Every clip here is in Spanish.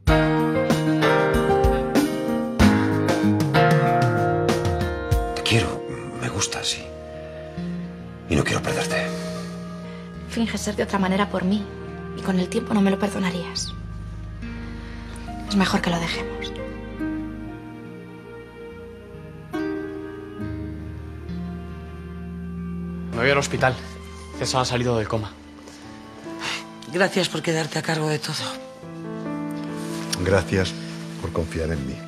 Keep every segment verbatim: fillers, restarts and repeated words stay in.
Te quiero, me gustas, sí. Y no quiero perderte. Finges ser de otra manera por mí. Y con el tiempo no me lo perdonarías. Es mejor que lo dejemos. Me voy al hospital. César ha salido del coma. Gracias por quedarte a cargo de todo. Gracias por confiar en mí.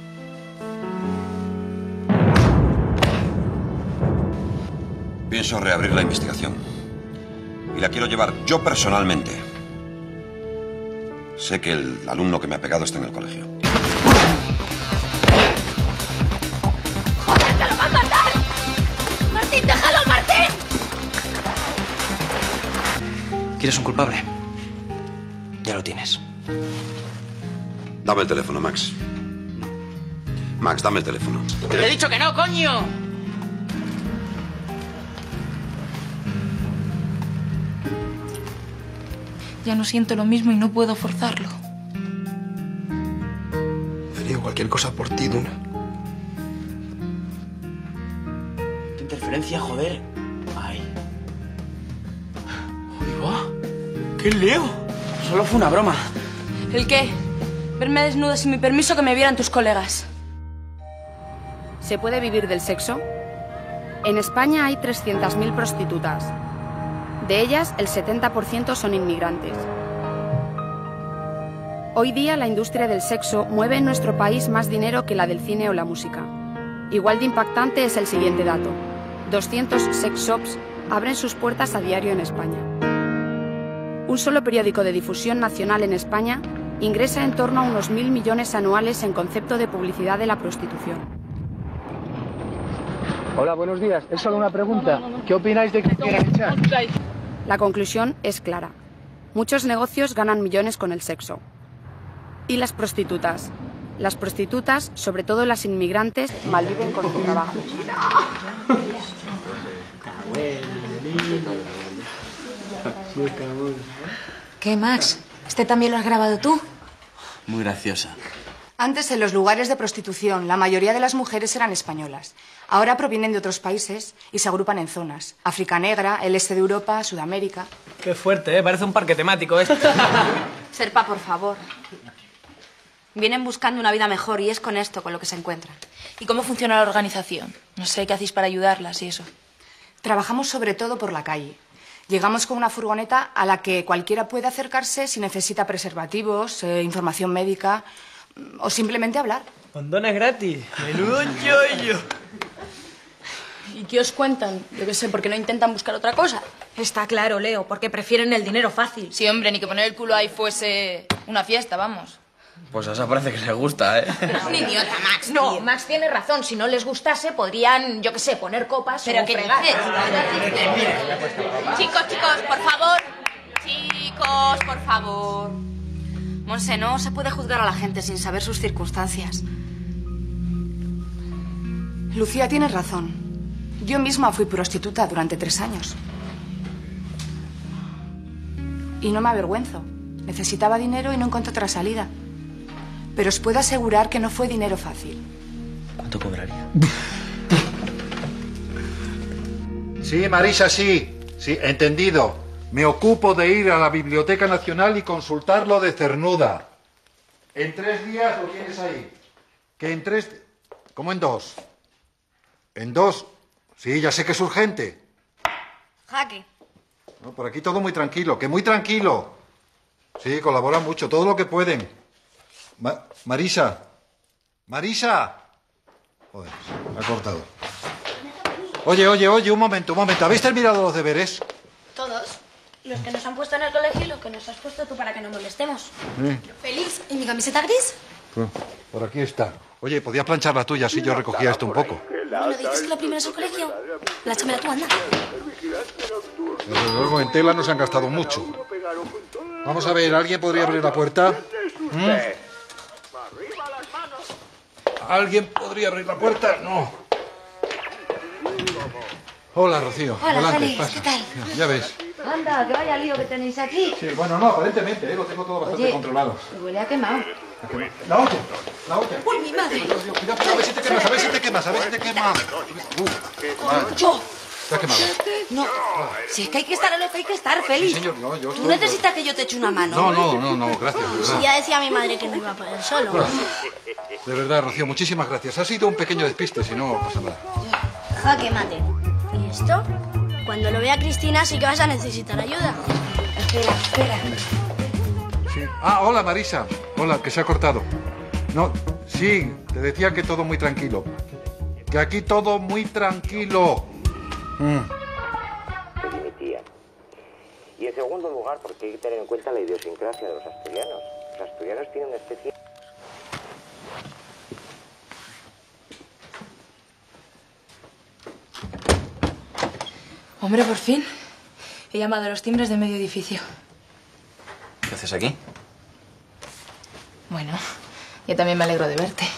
Pienso reabrir la investigación. Y la quiero llevar yo personalmente. Sé que el alumno que me ha pegado está en el colegio. ¡Joder, te lo va a matar! ¡Martín, déjalo, Martín! ¿Quieres un culpable? Ya lo tienes. Dame el teléfono, Max. Max, dame el teléfono. ¡Te he dicho que no, coño! Ya no siento lo mismo y no puedo forzarlo. Haría cualquier cosa por ti, Duna. ¿Qué interferencia, joder? Ay. Uy, va. ¡Qué leo! Solo fue una broma. ¿El qué? Verme desnuda sin mi permiso, que me vieran tus colegas. ¿Se puede vivir del sexo? En España hay trescientas mil prostitutas. De ellas, el setenta por ciento son inmigrantes. Hoy día, la industria del sexo mueve en nuestro país más dinero que la del cine o la música. Igual de impactante es el siguiente dato. doscientos sex shops abren sus puertas a diario en España. Un solo periódico de difusión nacional en España ingresa en torno a unos mil millones anuales en concepto de publicidad de la prostitución. Hola, buenos días. Es solo una pregunta. ¿Qué opináis de que quieran echar? La conclusión es clara. Muchos negocios ganan millones con el sexo. ¿Y las prostitutas? Las prostitutas, sobre todo las inmigrantes, malviven con su trabajo. ¿Qué, Max? ¿Este también lo has grabado tú? Muy graciosa. Antes, en los lugares de prostitución, la mayoría de las mujeres eran españolas. Ahora provienen de otros países y se agrupan en zonas. África Negra, el este de Europa, Sudamérica. Qué fuerte, ¿eh? Parece un parque temático esto. Serpa, por favor. Vienen buscando una vida mejor y es con esto con lo que se encuentran. ¿Y cómo funciona la organización? No sé qué hacéis para ayudarlas y eso. Trabajamos sobre todo por la calle. Llegamos con una furgoneta a la que cualquiera puede acercarse si necesita preservativos, eh, información médica o simplemente hablar. Condones gratis. Menudo chollo. ¿Y qué os cuentan? Yo qué sé, ¿por qué no intentan buscar otra cosa? Está claro, Leo, porque prefieren el dinero fácil. Sí, hombre, ni que poner el culo ahí fuese una fiesta, vamos. Pues a esa parece que les gusta, ¿eh? Un idiota, Max. No, tío. Max tiene razón. Si no les gustase, podrían, yo qué sé, poner copas ¿Pero o qué fregar. dices? Chicos, chicos, por favor. Chicos, por favor. Monse, no se puede juzgar a la gente sin saber sus circunstancias. Lucía tiene razón. Yo misma fui prostituta durante tres años. Y no me avergüenzo. Necesitaba dinero y no encontré otra salida. Pero os puedo asegurar que no fue dinero fácil. ¿Cuánto cobraría? Sí, Marisa, sí. Sí, entendido. Me ocupo de ir a la Biblioteca Nacional y consultarlo de cernuda. En tres días lo tienes ahí. ¿Que en tres? ¿Cómo en dos? ¿En dos? Sí, ya sé que es urgente. Jaque. No, por aquí todo muy tranquilo, que muy tranquilo. Sí, colaboran mucho, todo lo que pueden. Ma- Marisa. Marisa. Joder, me ha cortado. Oye, oye, oye, un momento, un momento. ¿Habéis terminado los deberes? Todos. Los que nos han puesto en el colegio y los que nos has puesto tú para que no molestemos. Sí. Feliz. ¿Y mi camiseta gris? Pues, por aquí está. Oye, podías planchar la tuya, así yo recogía esto un poco. Bueno, dices que la primera es el colegio. Plánchamela tú, anda. Desde luego, en tela no se han gastado mucho. Vamos a ver, ¿alguien podría abrir la puerta? ¿Mm? ¿Alguien podría abrir la puerta? No. Hola, Rocío. Hola, Adelante, Félix, pasa. ¿qué tal? Ya ves. Anda, que vaya lío que tenéis aquí. Sí, bueno, no, aparentemente, ¿eh? Lo tengo todo bastante Oye, controlado. me huele a quemado. La olla, la olla. ¡Uy, mi madre! Dios, Dios, cuidado, cuidado, a ver si te quemas, a ver si te quemas, a ver si te quemas. Uh, madre. ¡Yo! ¿Te ha quemado? No, si es que hay que estar en lo que hay que estar, Félix. Sí, señor, no, yo ¿Tú estoy- necesitas que yo te eche una mano? No, no, no, no, gracias. de Si verdad. ya decía mi madre que no iba a poder solo. De verdad, Rocío, muchísimas gracias. Ha sido un pequeño despiste, si no pasa nada. Jaque mate. ¿Y esto? Cuando lo vea Cristina sí que vas a necesitar ayuda. Espera, espera. Sí. Ah, hola, Marisa. Hola, que se ha cortado. No, sí, te decía que todo muy tranquilo. Que aquí todo muy tranquilo. Mm. de mi tía. Y en segundo lugar, porque hay que tener en cuenta la idiosincrasia de los asturianos. Los asturianos tienen una especie... Hombre, por fin. He llamado a los timbres de medio edificio. ¿Qué haces aquí? Bueno, yo también me alegro de verte.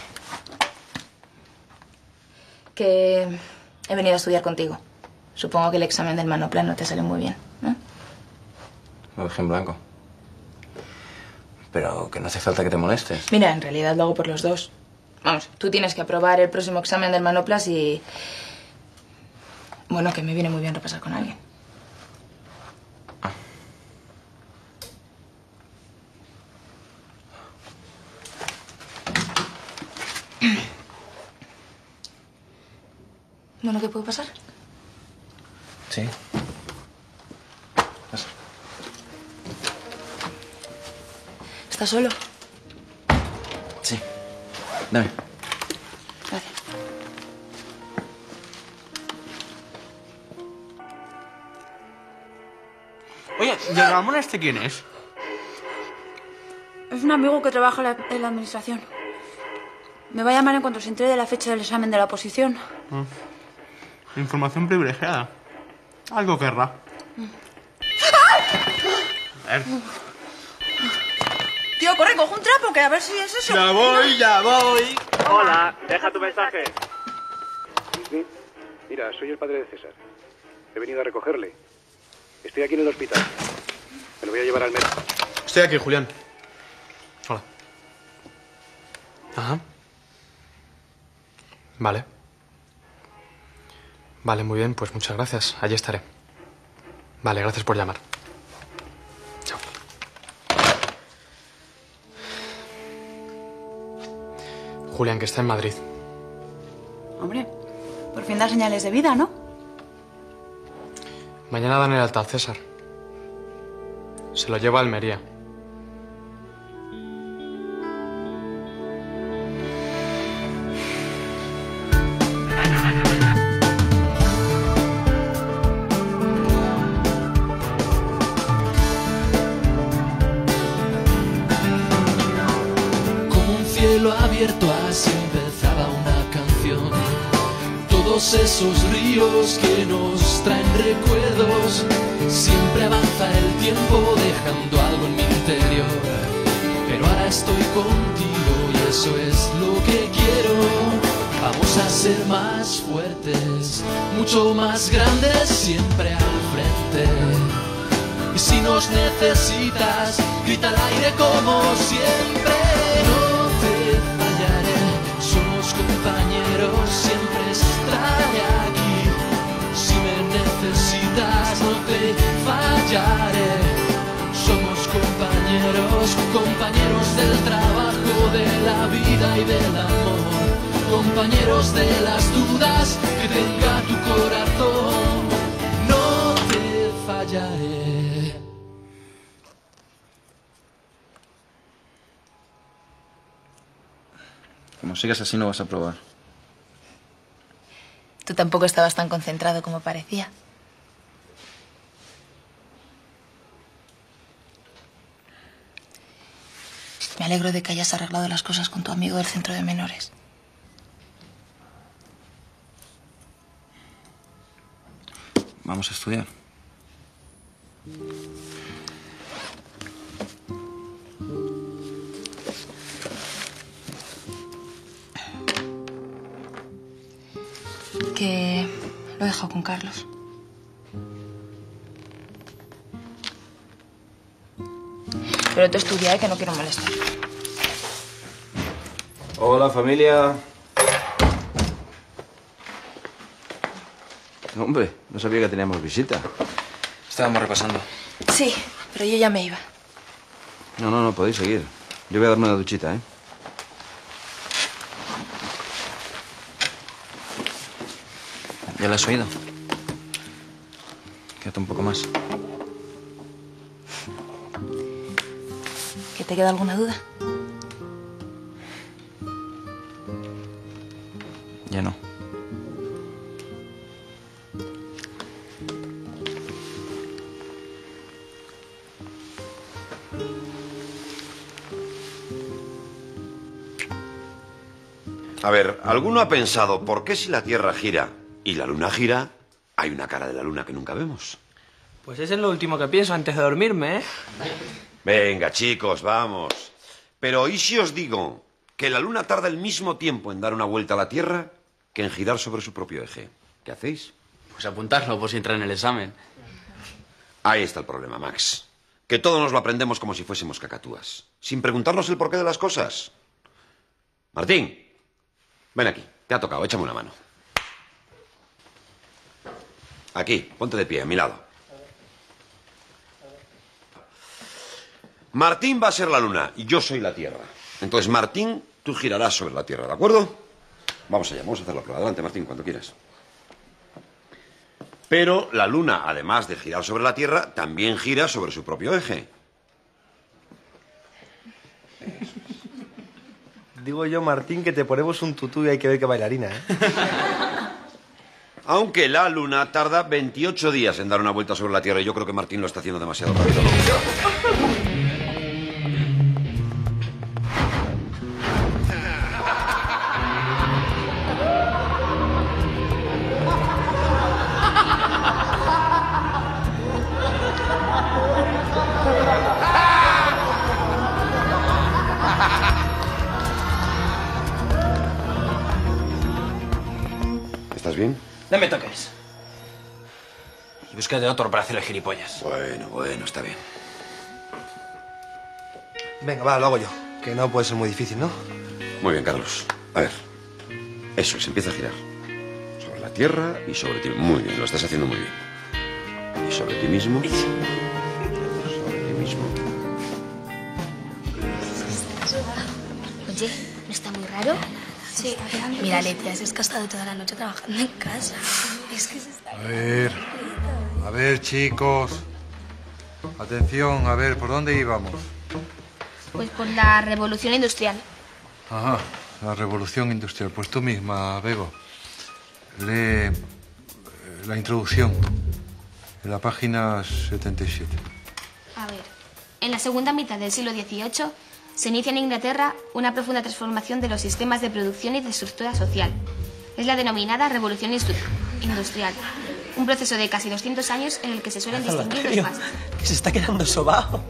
Que he venido a estudiar contigo. Supongo que el examen del manoplano te sale muy bien, ¿no? Lo dejé en blanco. Pero que no hace falta que te molestes. Mira, en realidad lo hago por los dos. Vamos, tú tienes que aprobar el próximo examen del manoplas y... Bueno, que me viene muy bien repasar con alguien. Bueno, ¿qué puede pasar? Sí. Pasa. ¿Estás solo? Sí. Dame. Gracias. Oye, ¿y el Ramón este quién es? Es un amigo que trabaja en la, en la administración. Me va a llamar en cuanto se entere de la fecha del examen de la oposición. Ah. Información privilegiada. Algo querrá. A ver. Tío, corre, coge un trapo, que a ver si es eso. Ya voy, ya voy. Hola, deja tu mensaje. Sí, mira, soy el padre de César. He venido a recogerle. Estoy aquí en el hospital. Me lo voy a llevar al médico. Estoy aquí, Julián. Hola. Ajá. Vale. Vale, muy bien, pues muchas gracias. Allí estaré. Vale, gracias por llamar. Chao. Julián, que está en Madrid. Hombre, por fin da señales de vida, ¿no? Mañana dan el alta al César. Se lo lleva a Almería. Como un cielo abierto así empezaba una canción. Todos esos ríos que nos traen recuerdos. Siempre avanza el tiempo dejando algo en mi interior. Pero ahora estoy contigo y eso es lo que quiero. Vamos a ser más fuertes, mucho más grandes, siempre al frente. Y si nos necesitas, grita al aire como siempre. No te fallaré, somos compañeros, siempre estaré aquí. Si me necesitas, no te fallaré. Somos compañeros, compañeros del trabajo, de la vida y del amor. Compañeros de las dudas que tenga tu corazón. No te fallaré. Como sigas así no vas a probar. Tú tampoco estabas tan concentrado como parecía. Me alegro de que hayas arreglado las cosas con tu amigo del centro de menores. Vamos a estudiar. Que lo he dejado con Carlos. Pero tú estudia, ¿eh? Que no quiero molestar. Hola, familia. Hombre, no sabía que teníamos visita. Estábamos repasando. Sí, pero yo ya me iba. No, no, no, podéis seguir. Yo voy a darme una duchita, ¿eh? ¿Ya lo has oído? Quédate un poco más. ¿Que te queda alguna duda? Ya no. A ver, ¿alguno ha pensado por qué si la Tierra gira y la Luna gira, hay una cara de la Luna que nunca vemos? Pues eso es lo último que pienso antes de dormirme, ¿eh? Venga, chicos, vamos. Pero ¿y si os digo que la Luna tarda el mismo tiempo en dar una vuelta a la Tierra que en girar sobre su propio eje? ¿Qué hacéis? Pues apuntarlo por si entra en el examen. Ahí está el problema, Max. Que todos nos lo aprendemos como si fuésemos cacatúas, sin preguntarnos el porqué de las cosas. Martín, ven aquí. Te ha tocado, échame una mano. Aquí, ponte de pie, a mi lado. Martín va a ser la Luna y yo soy la Tierra. Entonces, Martín, tú girarás sobre la Tierra, ¿de acuerdo? Vamos allá, vamos a hacer la prueba. Adelante, Martín, cuando quieras. Pero la Luna, además de girar sobre la Tierra, también gira sobre su propio eje. Digo yo, Martín, que te ponemos un tutú y hay que ver qué bailarina, ¿eh? Aunque la Luna tarda veintiocho días en dar una vuelta sobre la Tierra y yo creo que Martín lo está haciendo demasiado rápido, ¿no? ¿Estás bien? No me toques. Y búscate otro para hacerle gilipollas. Bueno, bueno, está bien. Venga, va, lo hago yo. Que no puede ser muy difícil, ¿no? Muy bien, Carlos. A ver. Eso es, empieza a girar. Sobre la Tierra y sobre ti. Muy bien, lo estás haciendo muy bien. Y sobre ti mismo. Sobre ti mismo. Oye, ¿no está muy raro? Sí. Mira, Letia, es que ha estado toda la noche trabajando en casa. Es que se está... A ver, a ver, chicos. Atención, a ver, ¿por dónde íbamos? Pues por la revolución industrial. Ajá, la revolución industrial. Pues tú misma, Bego. Lee la introducción en la página setenta y siete. A ver, en la segunda mitad del siglo dieciocho se inicia en Inglaterra una profunda transformación de los sistemas de producción y de estructura social. Es la denominada revolución industrial. Un proceso de casi doscientos años en el que se suelen distinguir dos fases. Que se está quedando sobao.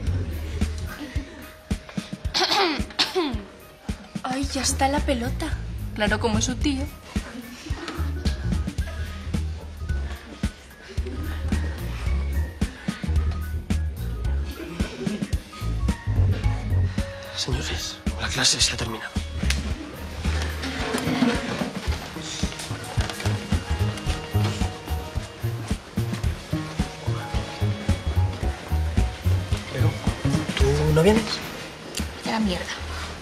Ay, ya está la pelota. Claro, como es su tío. Señores, la clase se ha terminado. Pero, ¿tú no vienes? De la mierda.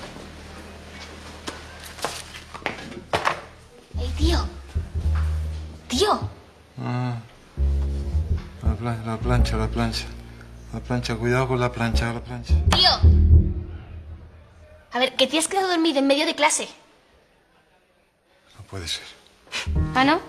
¡Ey, tío! ¡Tío! Ah, la, plan- la plancha, la plancha. La plancha, cuidado con la plancha, la plancha. ¡Tío! A ver, que te has quedado dormido en medio de clase. No puede ser. ¿Ah, no?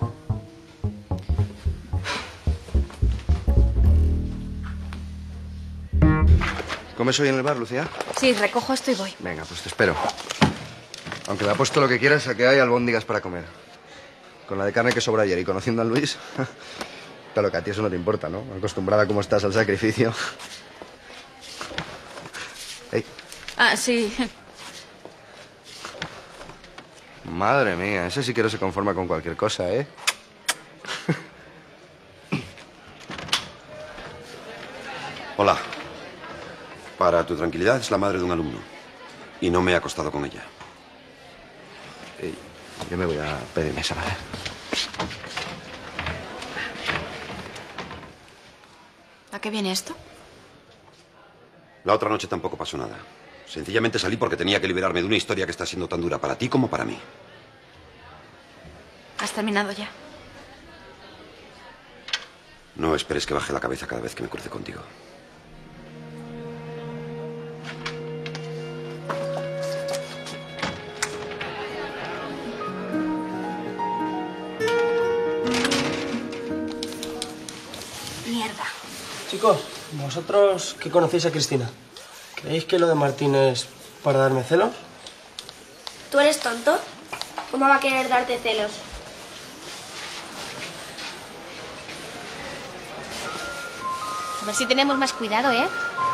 ¿Comes hoy en el bar, Lucía? Sí, recojo esto y voy. Venga, pues te espero. Aunque le apuesto lo que quieras a que hay albóndigas para comer. Con la de carne que sobra ayer y conociendo a Luis... Claro que a ti eso no te importa, ¿no? Acostumbrada como estás al sacrificio. Ey, Ah, sí. madre mía, ese sí que no se conforma con cualquier cosa, ¿eh? Hola. Para tu tranquilidad, es la madre de un alumno. Y no me he acostado con ella. Eh, yo me voy a pedir mesa, ¿vale? ¿A qué viene esto? La otra noche tampoco pasó nada. Sencillamente salí porque tenía que liberarme de una historia que está siendo tan dura para ti como para mí. ¿Has terminado ya? No esperes que baje la cabeza cada vez que me cruce contigo. Mierda. Chicos, vosotros que conocéis a Cristina, ¿creéis que lo de Martín es para darme celos? ¿Tú eres tonto? ¿Cómo va a querer darte celos? A ver si tenemos más cuidado, ¿eh?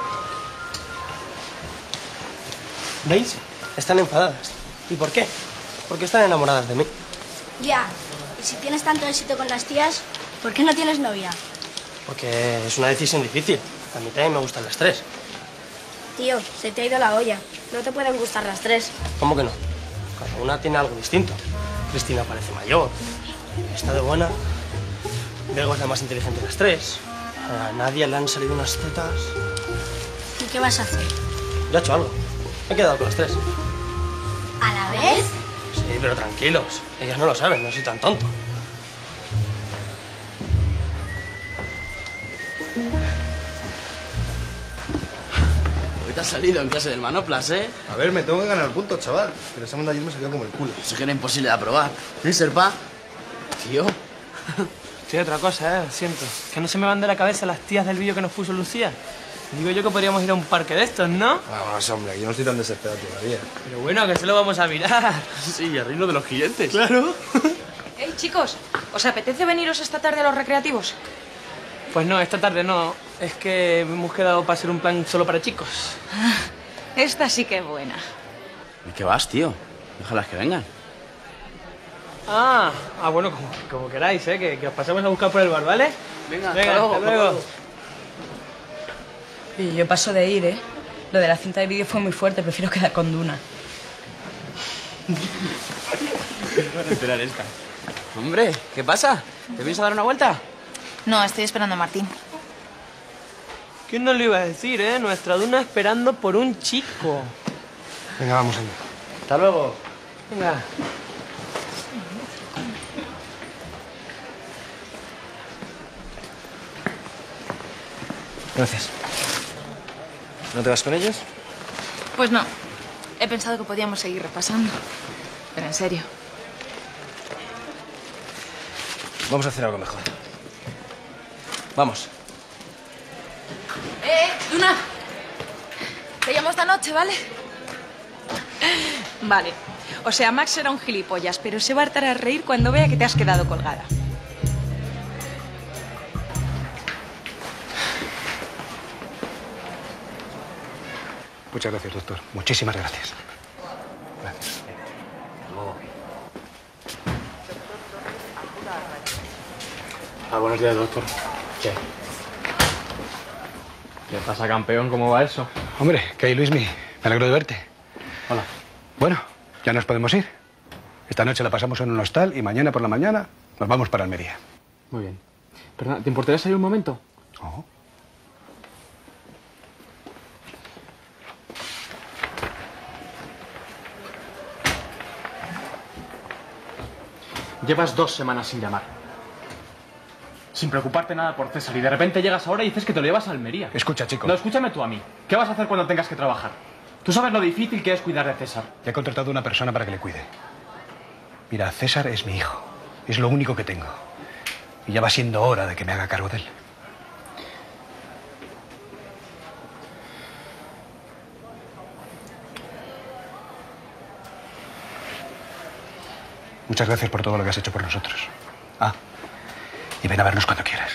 ¿Veis? Están enfadadas. ¿Y por qué? Porque están enamoradas de mí. Ya. Y si tienes tanto éxito con las tías, ¿por qué no tienes novia? Porque es una decisión difícil. A mí también me gustan las tres. Tío, se te ha ido la olla. No te pueden gustar las tres. ¿Cómo que no? Cada una tiene algo distinto. Cristina parece mayor, está de buena. Bego es la más inteligente de las tres. A Nadia le han salido unas tetas. ¿Y qué vas a hacer? Yo he hecho algo. Me he quedado con las tres. ¿A la vez? Sí, pero tranquilos. Ellas no lo saben, no soy tan tonto. Hoy te has salido en clase del Manoplas, ¿eh? A ver, me tengo que ganar puntos, chaval. Pero el examen de ayer me salió como el culo. Eso que era imposible de aprobar. ¿Sí, Serpa? Tío. Sí, otra cosa, ¿eh? Siento. Que no se me van de la cabeza las tías del vídeo que nos puso Lucía. Digo yo que podríamos ir a un parque de estos, ¿no? Vamos, hombre, yo no estoy tan desesperado todavía. Pero bueno, que se lo vamos a mirar. Sí, el reino de los gigantes. Claro. Hey, chicos, ¿os apetece veniros esta tarde a los recreativos? Pues no, esta tarde no. Es que hemos quedado para hacer un plan solo para chicos. Ah, esta sí que es buena. ¿Y qué vas, tío? Déjalas que vengan. Ah, ah bueno, como, como queráis, ¿eh? Que, que os pasemos a buscar por el bar, ¿vale? Venga, Venga, hasta luego. hasta luego. Y yo paso de ir, ¿eh? Lo de la cinta de vídeo fue muy fuerte, prefiero quedar con Duna. Me van a enterar esta. Hombre, ¿qué pasa? ¿Te vienes a dar una vuelta? No, estoy esperando a Martín. ¿Quién nos lo iba a decir, eh? Nuestra Duna esperando por un chico. Venga, vamos, anda. Hasta luego. Venga. Gracias. ¿No te vas con ellos? Pues no. He pensado que podíamos seguir repasando. Pero en serio. Vamos a hacer algo mejor. Vamos. ¡Eh, Duna! Te llamo esta noche, ¿vale? Vale. O sea, Max será un gilipollas, pero se va a hartar a reír cuando vea que te has quedado colgada. Muchas gracias, doctor. Muchísimas gracias. Gracias. Ah, buenos días, doctor. ¿Qué? ¿Qué pasa, campeón? ¿Cómo va eso? Hombre, ¿qué hay, Luismi? Me alegro de verte. Hola. Bueno, ya nos podemos ir. Esta noche la pasamos en un hostal y mañana por la mañana nos vamos para Almería. Muy bien. Perdona, ¿te importaría salir un momento? Oh. Llevas dos semanas sin llamar. Sin preocuparte nada por César. Y de repente llegas ahora y dices que te lo llevas a Almería. Escucha, chico. No, escúchame tú a mí. ¿Qué vas a hacer cuando tengas que trabajar? Tú sabes lo difícil que es cuidar de César. Te he contratado a una persona para que le cuide. Mira, César es mi hijo. Es lo único que tengo. Y ya va siendo hora de que me haga cargo de él. Muchas gracias por todo lo que has hecho por nosotros. Ah, y ven a vernos cuando quieras.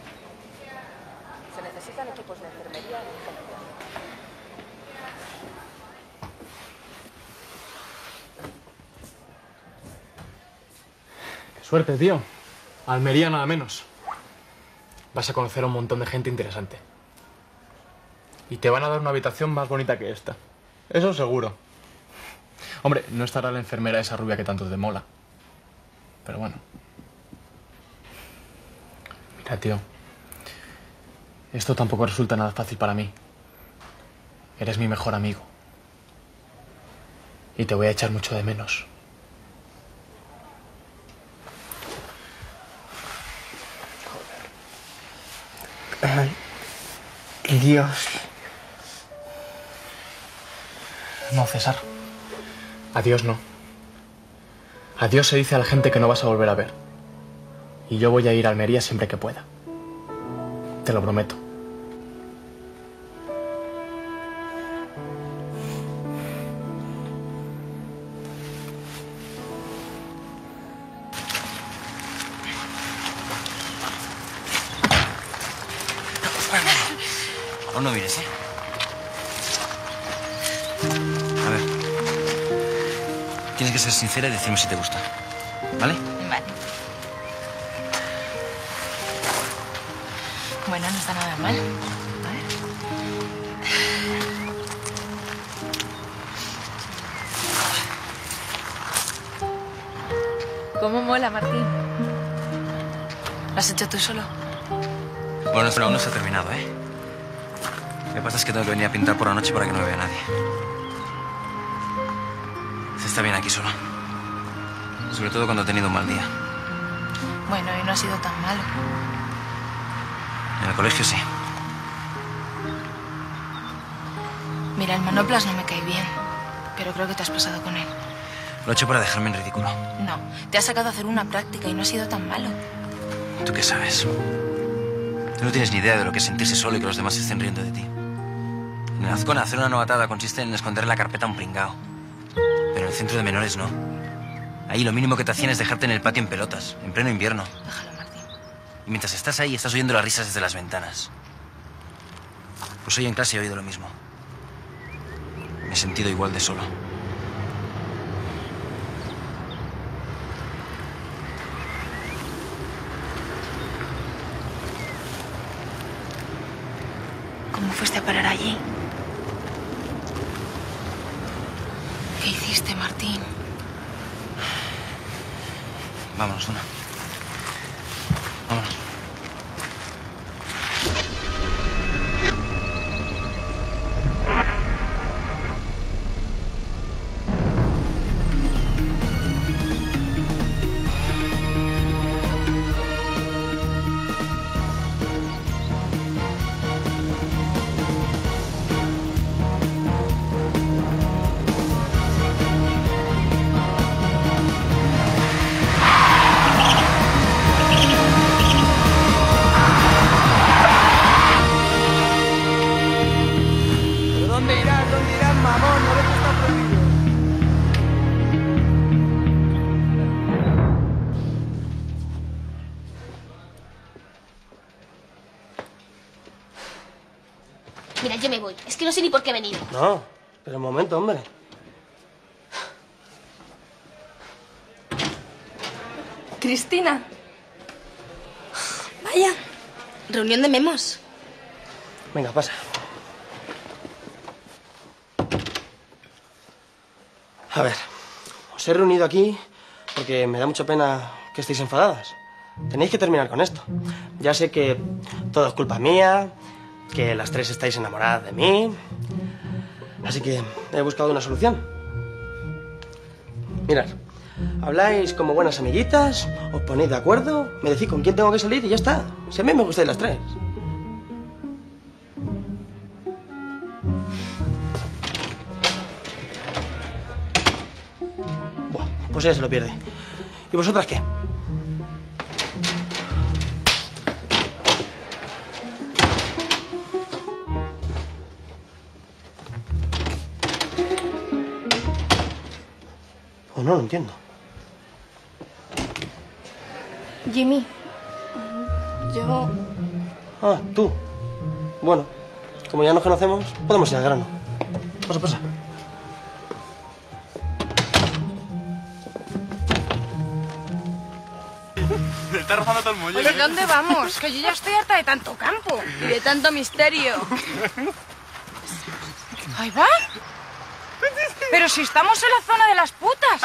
Se necesitan equipos de enfermería y Qué suerte, tío. Almería nada menos. Vas a conocer a un montón de gente interesante. Y te van a dar una habitación más bonita que esta. Eso seguro. Hombre, no estará la enfermera esa rubia que tanto te mola. Pero bueno. Mira, tío. Esto tampoco resulta nada fácil para mí. Eres mi mejor amigo. Y te voy a echar mucho de menos. Ay, Dios. No, César. Adiós no. Adiós se dice a la gente que no vas a volver a ver. Y yo voy a ir a Almería siempre que pueda. Te lo prometo. Aún no mires, ¿eh? A ver. Tienes que ser sincera y decirme si te gusta. ¿Vale? Vale. Bueno, no está nada mal. A ver. ¿Cómo mola, Martín? ¿Lo has hecho tú solo? Bueno, esto aún no se ha terminado, ¿eh? Lo que pasa es que tengo que venir a pintar por la noche para que no me vea nadie. Se está bien aquí solo. Sobre todo cuando he tenido un mal día. Bueno, y no ha sido tan malo. En el colegio sí. Mira, el Manoplas no me cae bien, pero creo que te has pasado con él. Lo he hecho para dejarme en ridículo. No, te has sacado a hacer una práctica y no ha sido tan malo. ¿Tú qué sabes? Tú no tienes ni idea de lo que es sentirse solo y que los demás estén riendo de ti. En el Azcona, hacer una novatada consiste en esconder en la carpeta un pringao. Pero en el centro de menores no. Ahí lo mínimo que te hacían es dejarte en el patio en pelotas, en pleno invierno. Déjalo, Martín. Y mientras estás ahí, estás oyendo las risas desde las ventanas. Pues hoy en clase he oído lo mismo. Me he sentido igual de solo. ¿Cómo fuiste a parar allí? ¿Qué hiciste, Martín? Vámonos, Duna. Vámonos. Mira, yo me voy. Es que no sé ni por qué he venido. No, pero un momento, hombre. Cristina. Vaya. Reunión de memos. Venga, pasa. A ver, os he reunido aquí porque me da mucha pena que estéis enfadadas. Tenéis que terminar con esto. Ya sé que todo es culpa mía, que las tres estáis enamoradas de mí. Así que he buscado una solución. Mirad, habláis como buenas amiguitas, os ponéis de acuerdo, me decís con quién tengo que salir y ya está. Si a mí me gustáis las tres. Buah, pues ella se lo pierde. ¿Y vosotras qué? Pues no lo entiendo. Jimmy. Yo... Ah, tú. Bueno, como ya nos conocemos, podemos ir al grano. Pasa, pasa. Me está rozando todo el muelle. Oye, ¿dónde vamos? Que yo ya estoy harta de tanto campo y de tanto misterio. Ahí va. Pero si estamos en la zona de las putas.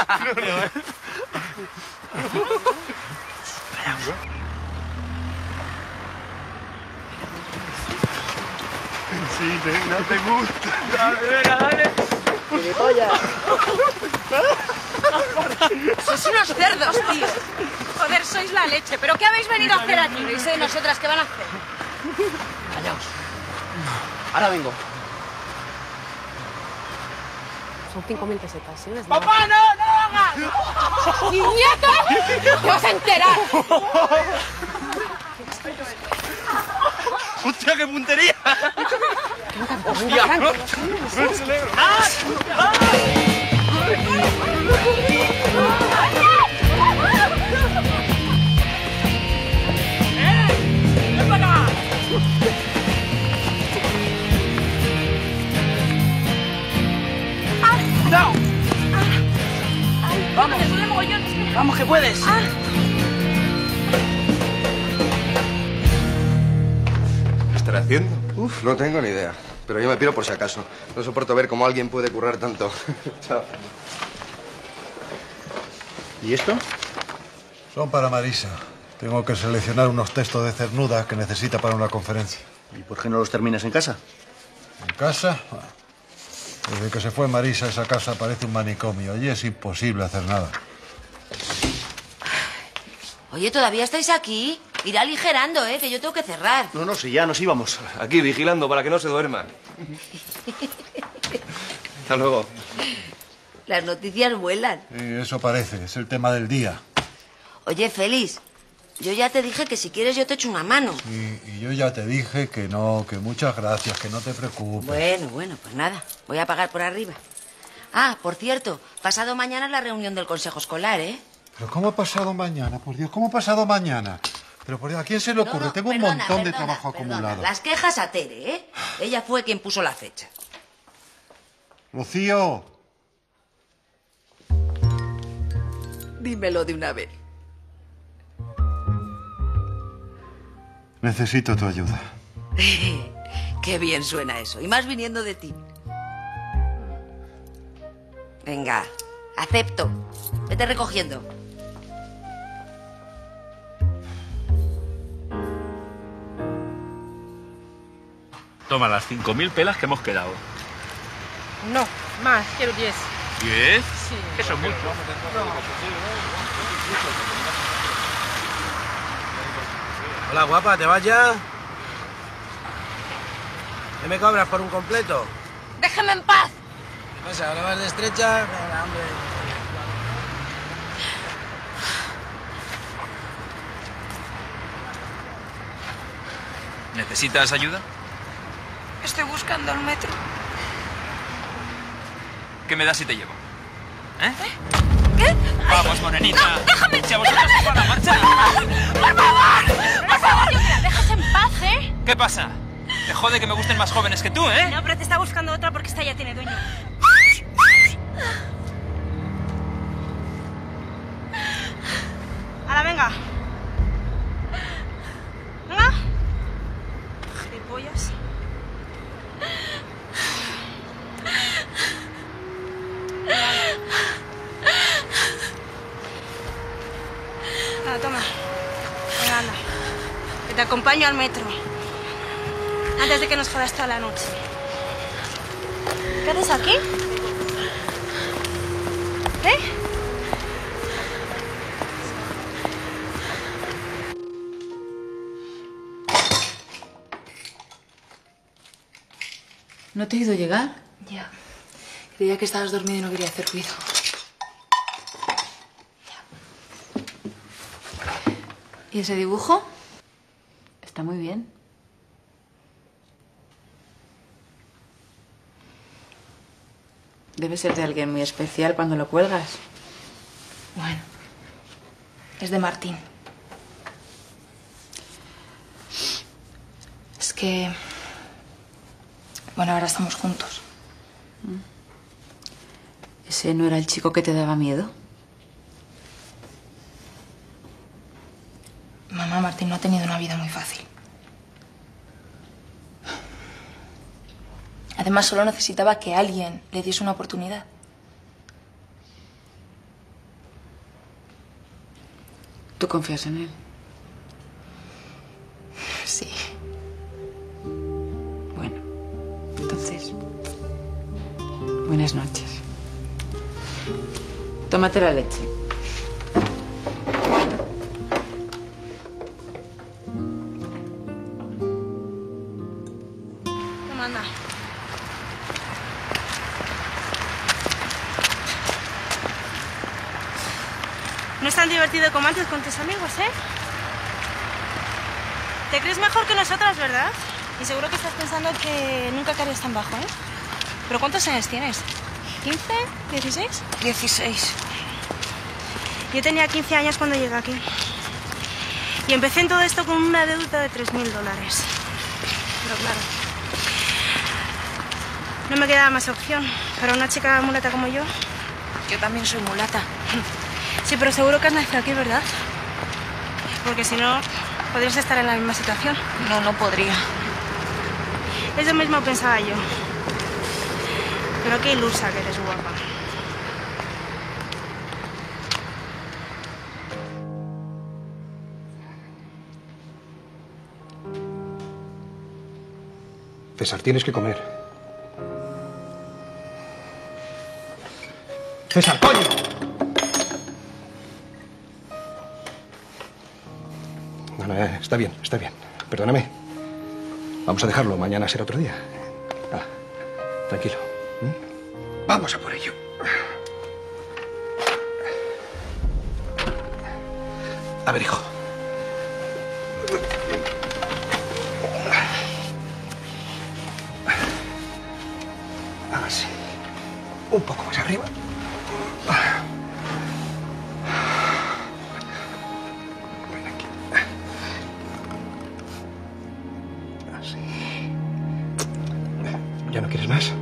Sí, no te gusta. Dale, venga, dale. Sois unos cerdos, tío. Joder, sois la leche. ¿Pero qué habéis venido a hacer aquí? ¿Y sé nosotras qué van a hacer? Callaos. Ahora vengo. Son cinco mil pesetas, ¿sí? ¡Papá, no! ¡No lo hagas! ¡Niñata! ¡Te vas a enterar! ¡Hostia, qué puntería! ¡Hostia! ¡Ah! ¡Ven para acá! ¡No! ¡Vamos! ¡Me duele mogollón! ¡Vamos, que puedes! Ah. ¿Qué estará haciendo? Uf, no tengo ni idea. Pero yo me piro por si acaso. No soporto ver cómo alguien puede currar tanto. Chao. ¿Y esto? Son para Marisa. Tengo que seleccionar unos textos de Cernuda que necesita para una conferencia. ¿Y por qué no los terminas en casa? ¿En casa? Desde que se fue Marisa, esa casa parece un manicomio. Allí es imposible hacer nada. Oye, ¿todavía estáis aquí? Irá aligerando, ¿eh? Que yo tengo que cerrar. No, no, si ya nos íbamos. Aquí, vigilando para que no se duerman. Hasta luego. Las noticias vuelan. Sí, eso parece. Es el tema del día. Oye, Félix, yo ya te dije que si quieres yo te echo una mano. Y, y yo ya te dije que no, que muchas gracias, que no te preocupes. Bueno, bueno, pues nada. Voy a pagar por arriba. Ah, por cierto, pasado mañana es la reunión del consejo escolar, ¿eh? ¿Pero cómo ha pasado mañana? Por Dios, ¿cómo ha pasado mañana? Pero por Dios, ¿a quién se le ocurre? No, no, Tengo perdona, un montón de perdona, trabajo perdona. acumulado. Las quejas a Tere, ¿eh? Ella fue quien puso la fecha. Rocío. Dímelo de una vez. Necesito tu ayuda. Qué bien suena eso. Y más viniendo de ti. Venga, acepto. Vete recogiendo. Toma las cinco mil pelas que hemos quedado. No, más, quiero diez. ¿Diez? Sí. Eso es mucho. Hola, guapa, ¿te vas ya? ¿Qué me cobras por un completo? ¡Déjeme en paz! ¿Qué pasa? ¿Ahora vas de estrecha? Venga, hombre. ¿Necesitas ayuda? Estoy buscando el metro. ¿Qué me das si te llevo? ¿Eh? ¿Qué? Vamos, morenita. ¡No, déjame! Si a vosotros os va la marcha. ¡Por favor! ¡Por favor! ¡Que la dejes en paz, eh! ¿Qué pasa? Te jode que me gusten más jóvenes que tú, ¿eh? No, pero te está buscando otra porque esta ya tiene dueño. Ahora, venga. Venga. Gilipollas. Nada, toma. Venga, anda. Que te acompaño al metro. Antes de que nos jodas toda la noche. ¿Qué haces aquí? ¿Eh? ¿No te he ido llegar? Ya. Creía que estabas dormido y no quería hacer ruido. ¿Y ese dibujo? Está muy bien. Debe ser de alguien muy especial cuando lo cuelgas. Bueno, es de Martín. Es que... Bueno, ahora estamos juntos. ¿Ese no era el chico que te daba miedo? Mamá, Martín no ha tenido una vida muy fácil. Además, Además, solo necesitaba que alguien le diese una oportunidad. ¿Tú confías en él? Sí. Bueno, entonces, buenas noches. Tómate la leche. Toma, anda. No es tan divertido como antes con tus amigos, ¿eh? Te crees mejor que nosotras, ¿verdad? Y seguro que estás pensando que nunca caerías tan bajo, ¿eh? ¿Pero cuántos años tienes? ¿quince? ¿dieciséis? dieciséis. Yo tenía quince años cuando llegué aquí. Y empecé en todo esto con una deuda de tres mil dólares. Pero claro, no me quedaba más opción. Para una chica mulata como yo. Yo también soy mulata. Sí, pero seguro que has nacido aquí, ¿verdad? Porque si no, podrías estar en la misma situación. No, no podría. Eso mismo pensaba yo. Pero qué ilusa que eres, guapa. César, tienes que comer. ¡César, coño! No, no, eh, está bien, está bien. Perdóname. Vamos a dejarlo, mañana será otro día. Ah, tranquilo. ¿Mm? Vamos a por ello. A ver, hijo. Así. Un poco más arriba. Ven aquí. Así. ¿Ya no quieres más?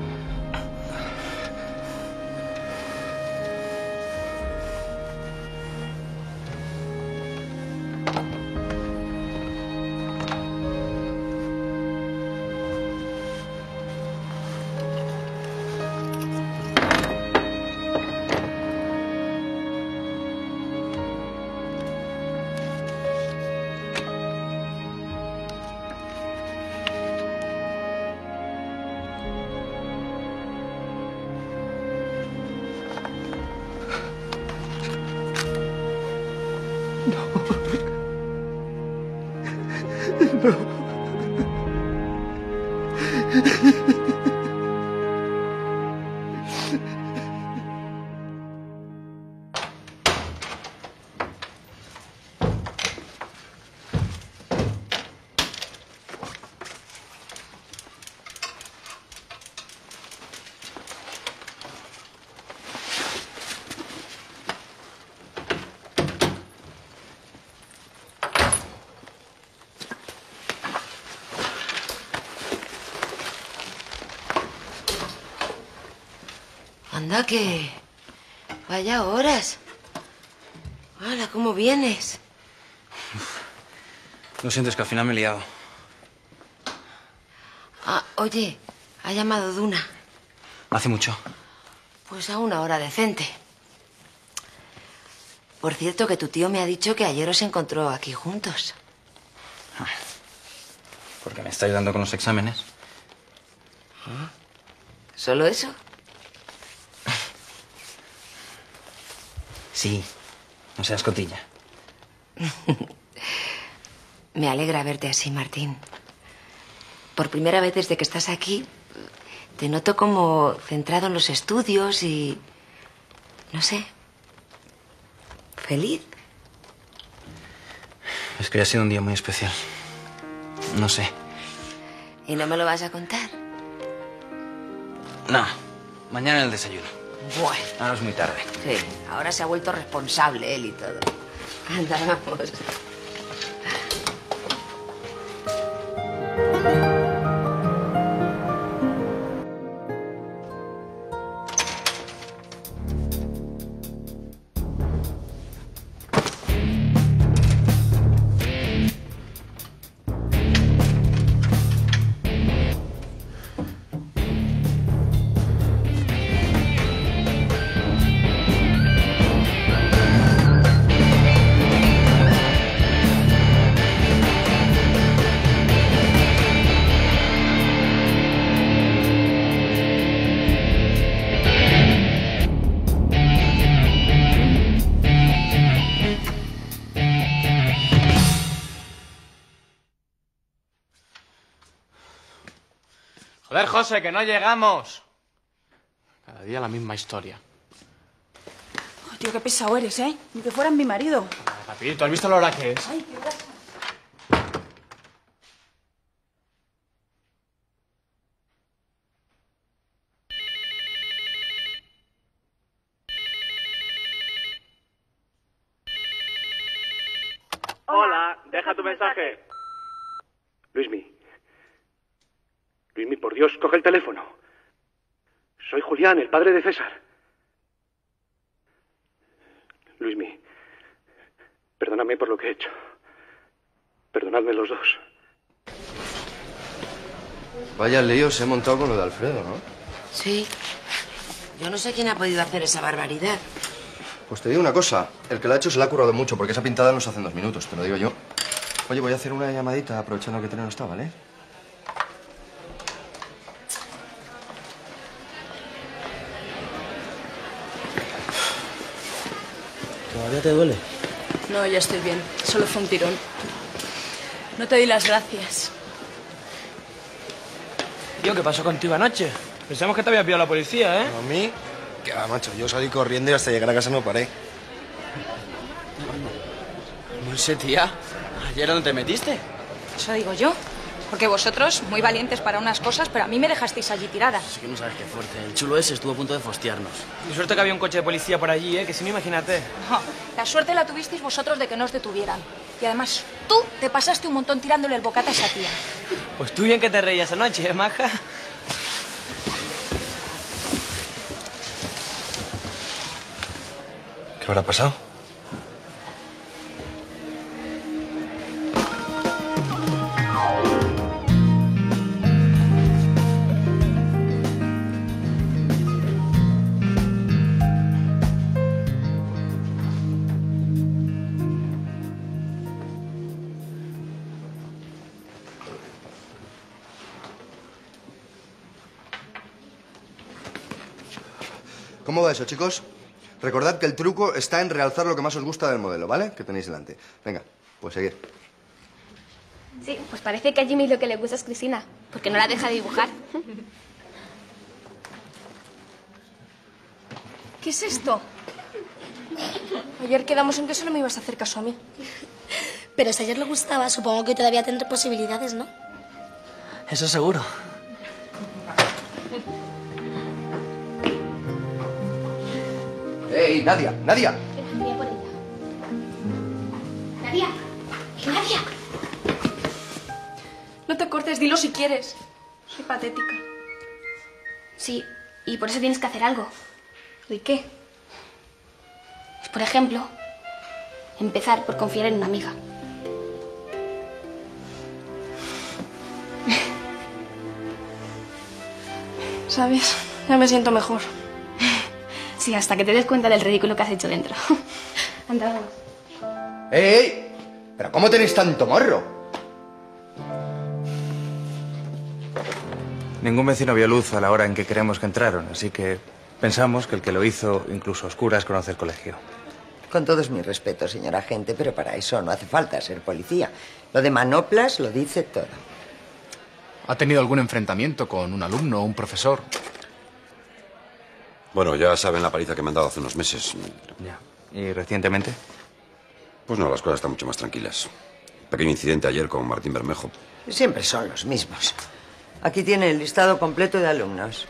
No. Anda, que... Vaya horas. Hola, ¿cómo vienes? Lo siento, es que al final me he liado. Ah, oye, ha llamado Duna. Hace mucho. Pues a una hora decente. Por cierto, que tu tío me ha dicho que ayer os encontró aquí juntos. Porque me está ayudando con los exámenes. ¿Solo eso? Sí, no seas cotilla. Me alegra verte así, Martín. Por primera vez desde que estás aquí, te noto como centrado en los estudios y... no sé... feliz. Es que hoy ha sido un día muy especial. No sé. ¿Y no me lo vas a contar? No, mañana en el desayuno. Bueno. Ahora es muy tarde. Sí, ahora se ha vuelto responsable él y todo. Anda, vamos. Joder, José, que no llegamos. Cada día la misma historia. Oh, tío, qué pesado eres, ¿eh? Ni que fueras mi marido. Rapidito, ¿has visto la hora que es? Ay, qué grasa. Hola, deja tu mensaje. Luismi. Luismi, por Dios, coge el teléfono. Soy Julián, el padre de César. Luismi, perdóname por lo que he hecho. Perdonadme los dos. Vaya lío se he montado con lo de Alfredo, ¿no? Sí. Yo no sé quién ha podido hacer esa barbaridad. Pues te digo una cosa. El que la ha hecho se la ha currado mucho, porque esa pintada no se hace en dos minutos, te lo digo yo. Oye, voy a hacer una llamadita aprovechando que Tere no está, ¿vale? ¿Todavía te duele? No, ya estoy bien. Solo fue un tirón. No te di las gracias. Tío, ¿qué pasó contigo anoche? Pensamos que te había pillado la policía, ¿eh? ¿A mí? ¿Qué va, macho? Yo salí corriendo y hasta llegar a casa no paré. No sé, tía. ¿Ayer dónde te metiste? Eso digo yo. Porque vosotros, muy valientes para unas cosas, pero a mí me dejasteis allí tirada. Es que no sabes qué fuerte. El chulo ese estuvo a punto de fostiarnos. Y suerte que había un coche de policía por allí, ¿eh? Que si no, imagínate. No, la suerte la tuvisteis vosotros de que no os detuvieran. Y además, tú te pasaste un montón tirándole el bocata a esa tía. Pues tú bien que te reías anoche, ¿eh, maja? ¿Qué habrá pasado? ¿Cómo va eso, chicos? Recordad que el truco está en realzar lo que más os gusta del modelo, ¿vale? Que tenéis delante. Venga, pues seguid. Sí, pues parece que a Jimmy lo que le gusta es Cristina, porque no la deja dibujar. ¿Qué es esto? Ayer quedamos en que solo me ibas a hacer caso a mí. Pero si ayer le gustaba, supongo que hoy todavía tendré posibilidades, ¿no? Eso seguro. ¡Ey, Nadia! ¡Nadia! Voy a por ella. Nadia, Nadia. No te cortes, dilo si quieres. Soy patética. Sí, y por eso tienes que hacer algo. ¿Y qué? Pues, por ejemplo, empezar por confiar en una amiga. ¿Sabes? Ya me siento mejor. Sí, hasta que te des cuenta del ridículo que has hecho dentro. Anda, vamos. ¡Ey, ey! ¿Pero cómo tenéis tanto morro? Ningún vecino vio luz a la hora en que creemos que entraron, así que pensamos que el que lo hizo, incluso a oscuras, conoce el colegio. Con todos mis respetos, señora agente, pero para eso no hace falta ser policía. Lo de manoplas lo dice todo. ¿Ha tenido algún enfrentamiento con un alumno o un profesor? Bueno, ya saben la paliza que me han dado hace unos meses. Ya. ¿Y recientemente? Pues no, las cosas están mucho más tranquilas. Pequeño incidente ayer con Martín Bermejo. Siempre son los mismos. Aquí tiene el listado completo de alumnos.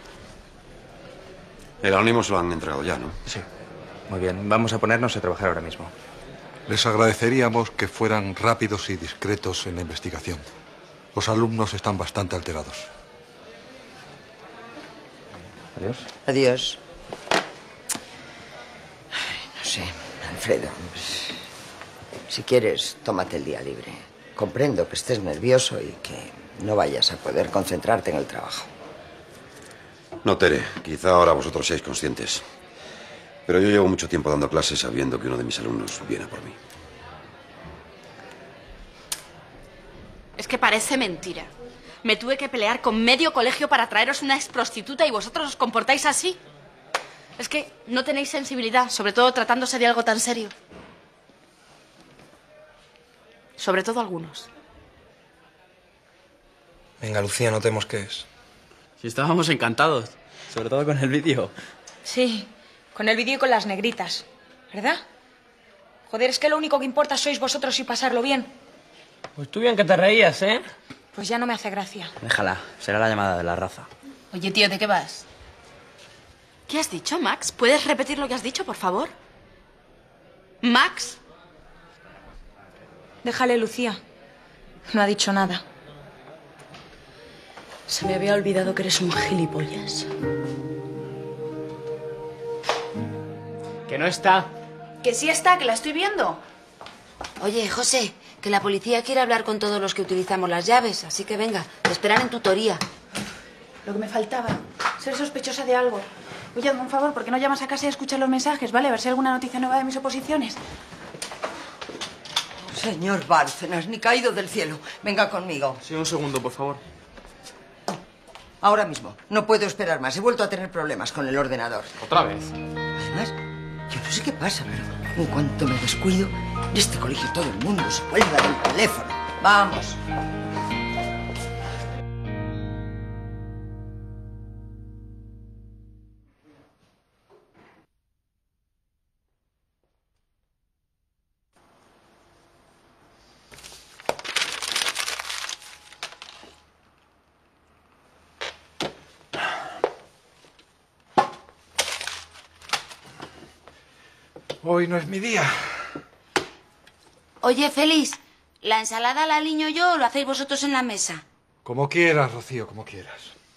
El anónimo se lo han entregado ya, ¿no? Sí. Muy bien, vamos a ponernos a trabajar ahora mismo. Les agradeceríamos que fueran rápidos y discretos en la investigación. Los alumnos están bastante alterados. Adiós. Adiós. Ay, no sé, Alfredo. Pues, si quieres, tómate el día libre. Comprendo que estés nervioso y que no vayas a poder concentrarte en el trabajo. No, Tere, quizá ahora vosotros seáis conscientes. Pero yo llevo mucho tiempo dando clases sabiendo que uno de mis alumnos viene a por mí. Es que parece mentira. Me tuve que pelear con medio colegio para traeros una exprostituta y vosotros os comportáis así. Es que no tenéis sensibilidad, sobre todo tratándose de algo tan serio. Sobre todo algunos. Venga, Lucía, notemos qué es. Si estábamos encantados. Sobre todo con el vídeo. Sí, con el vídeo y con las negritas. ¿Verdad? Joder, es que lo único que importa sois vosotros y pasarlo bien. Pues tú bien que te reías, ¿eh? Pues ya no me hace gracia. Déjala, será la llamada de la raza. Oye, tío, ¿de qué vas? ¿Qué has dicho, Max? ¿Puedes repetir lo que has dicho, por favor? ¿Max? Déjale, Lucía. No ha dicho nada. Se me había olvidado que eres un gilipollas. Que no está. Que sí está, que la estoy viendo. Oye, José, que la policía quiere hablar con todos los que utilizamos las llaves, así que venga, te esperan en tutoría. Lo que me faltaba, ser sospechosa de algo. Oye, hazme un favor, ¿por qué no llamas a casa y escuchas los mensajes, ¿vale? A ver si hay alguna noticia nueva de mis oposiciones. Señor Bárcenas, ni caído del cielo. Venga conmigo. Sí, un segundo, por favor. Ahora mismo. No puedo esperar más. He vuelto a tener problemas con el ordenador. ¿Otra vez? Además, yo no sé qué pasa, pero en cuanto me descuido, en este colegio todo el mundo se cuelga del teléfono. Vamos. Hoy no es mi día. Oye, Félix, ¿la ensalada la aliño yo o lo hacéis vosotros en la mesa? Como quieras, Rocío, como quieras.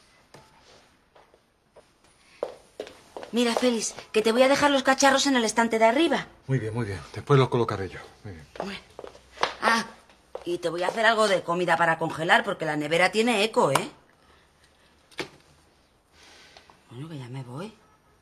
Mira, Félix, que te voy a dejar los cacharros en el estante de arriba. Muy bien, muy bien. Después los colocaré yo. Muy bien. Ah, y te voy a hacer algo de comida para congelar, porque la nevera tiene eco, ¿eh? Bueno, que ya me voy.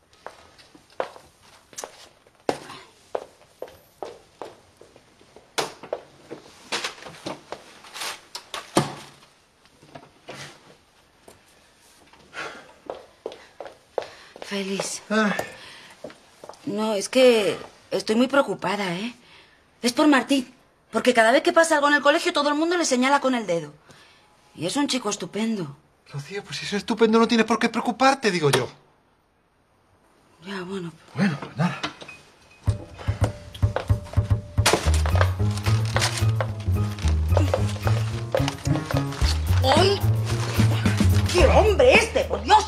Félix. Ah. No, es que estoy muy preocupada, ¿eh? Es por Martín. Porque cada vez que pasa algo en el colegio todo el mundo le señala con el dedo. Y es un chico estupendo. Rocío, pues si es estupendo no tienes por qué preocuparte, digo yo. Ya, bueno. Bueno, pues nada. ¡Ay! ¡Qué hombre este, por Dios!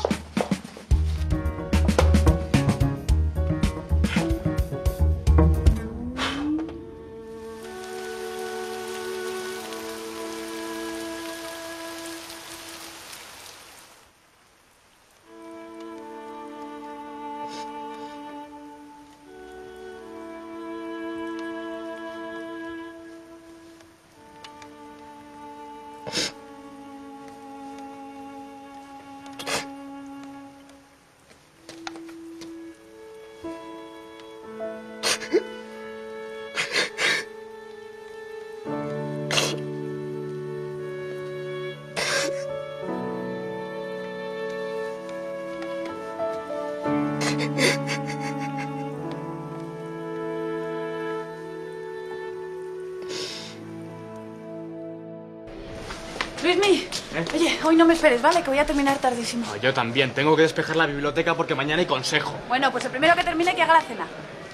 Luismi, ¿Eh? oye, hoy no me esperes, ¿vale? Que voy a terminar tardísimo. No, yo también. Tengo que despejar la biblioteca porque mañana hay consejo. Bueno, pues el primero que termine que haga la cena.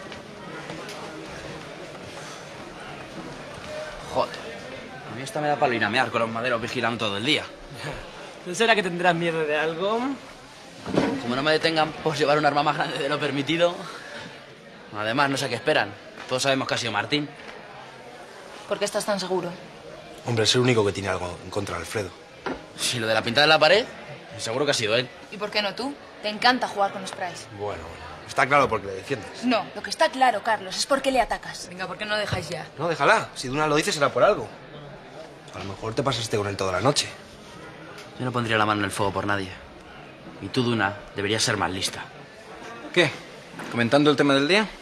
Joder. A mí esta me da palo ir a mear con los maderos vigilando todo el día. ¿No será que tendrás miedo de algo? Como no me detengan por llevar un arma más grande de lo permitido... Además, no sé qué esperan. Todos sabemos que ha sido Martín. ¿Por qué estás tan seguro? Hombre, es el único que tiene algo en contra de Alfredo. Si lo de la pintada en la pared, seguro que ha sido él. ¿Y por qué no tú? Te encanta jugar con sprays. Bueno, bueno. Está claro porque le defiendes. No, lo que está claro, Carlos, es por qué le atacas. Venga, ¿por qué no lo dejáis ya? No, déjala. Si Duna lo dice será por algo. A lo mejor te pasaste con él toda la noche. Yo no pondría la mano en el fuego por nadie. Y tú, Duna, deberías ser más lista. ¿Qué? ¿Comentando el tema del día?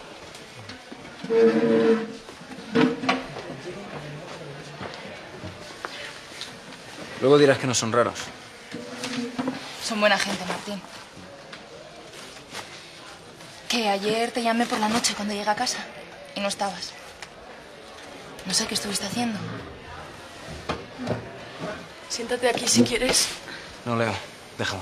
Luego dirás que no son raros. Son buena gente, Martín. Que ayer te llamé por la noche cuando llegué a casa y no estabas. No sé qué estuviste haciendo. Siéntate aquí si quieres. No, Leo. Déjalo.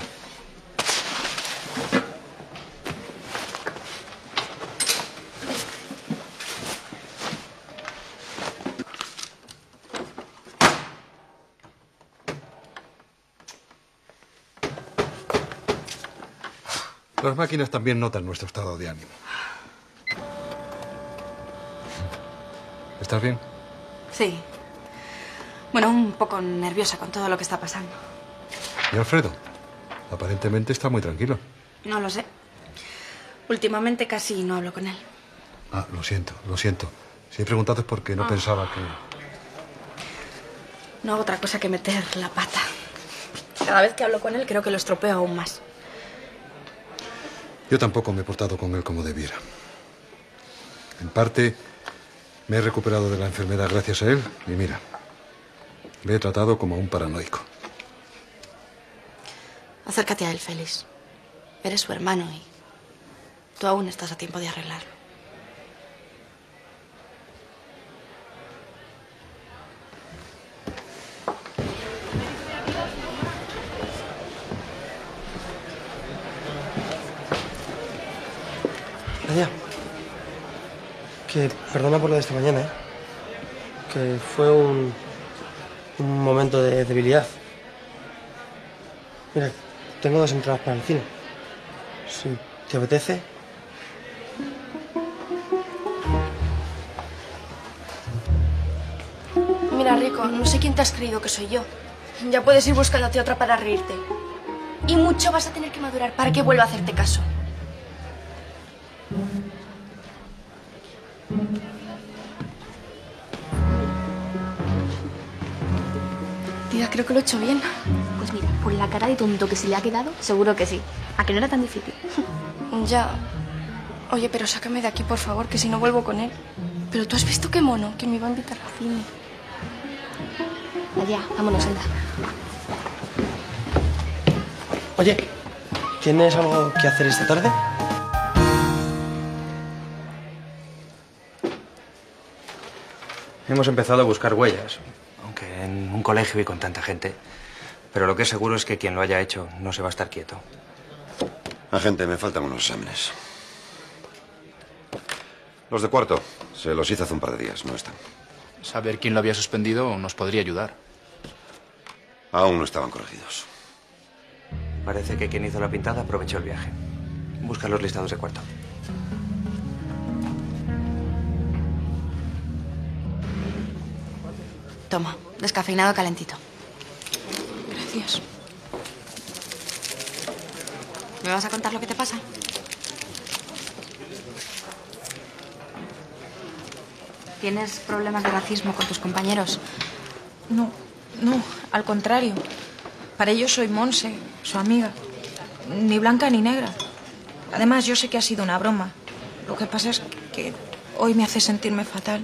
Las máquinas también notan nuestro estado de ánimo. ¿Estás bien? Sí. Bueno, un poco nerviosa con todo lo que está pasando. ¿Y Alfredo? Aparentemente está muy tranquilo. No lo sé. Últimamente casi no hablo con él. Ah, lo siento, lo siento. Si he preguntado es porque no Ah. pensaba que... No hago otra cosa que meter la pata. Cada vez que hablo con él creo que lo estropeo aún más. Yo tampoco me he portado con él como debiera. En parte, me he recuperado de la enfermedad gracias a él y mira, le he tratado como a un paranoico. Acércate a él, Félix. Eres su hermano y tú aún estás a tiempo de arreglarlo. Nadia, que perdona por lo de esta mañana, ¿eh? Que fue un, un momento de debilidad. Mira, tengo dos entradas para el cine. Si te apetece. Mira, Rico, no sé quién te has creído que soy yo. Ya puedes ir buscándote otra para reírte. Y mucho vas a tener que madurar para que vuelva a hacerte caso. Tía, creo que lo he hecho bien. Pues mira, por la cara de tonto que se le ha quedado, seguro que sí. A que no era tan difícil. Ya. Oye, pero sácame de aquí, por favor, que si no vuelvo con él. Pero tú has visto qué mono, que me iba a invitar al cine. Nadia, vámonos, anda. Oye, ¿tienes algo que hacer esta tarde? Hemos empezado a buscar huellas, aunque en un colegio y con tanta gente. Pero lo que es seguro es que quien lo haya hecho no se va a estar quieto. Agente, me faltan unos exámenes. Los de cuarto. Se los hice hace un par de días. No están. Saber quién lo había suspendido nos podría ayudar. Aún no estaban corregidos. Parece que quien hizo la pintada aprovechó el viaje. Busca los listados de cuarto. Toma, descafeinado calentito. Gracias. ¿Me vas a contar lo que te pasa? ¿Tienes problemas de racismo con tus compañeros? No, no, al contrario. Para ellos soy Monse, su amiga. Ni blanca ni negra. Además, yo sé que ha sido una broma. Lo que pasa es que hoy me hace sentirme fatal.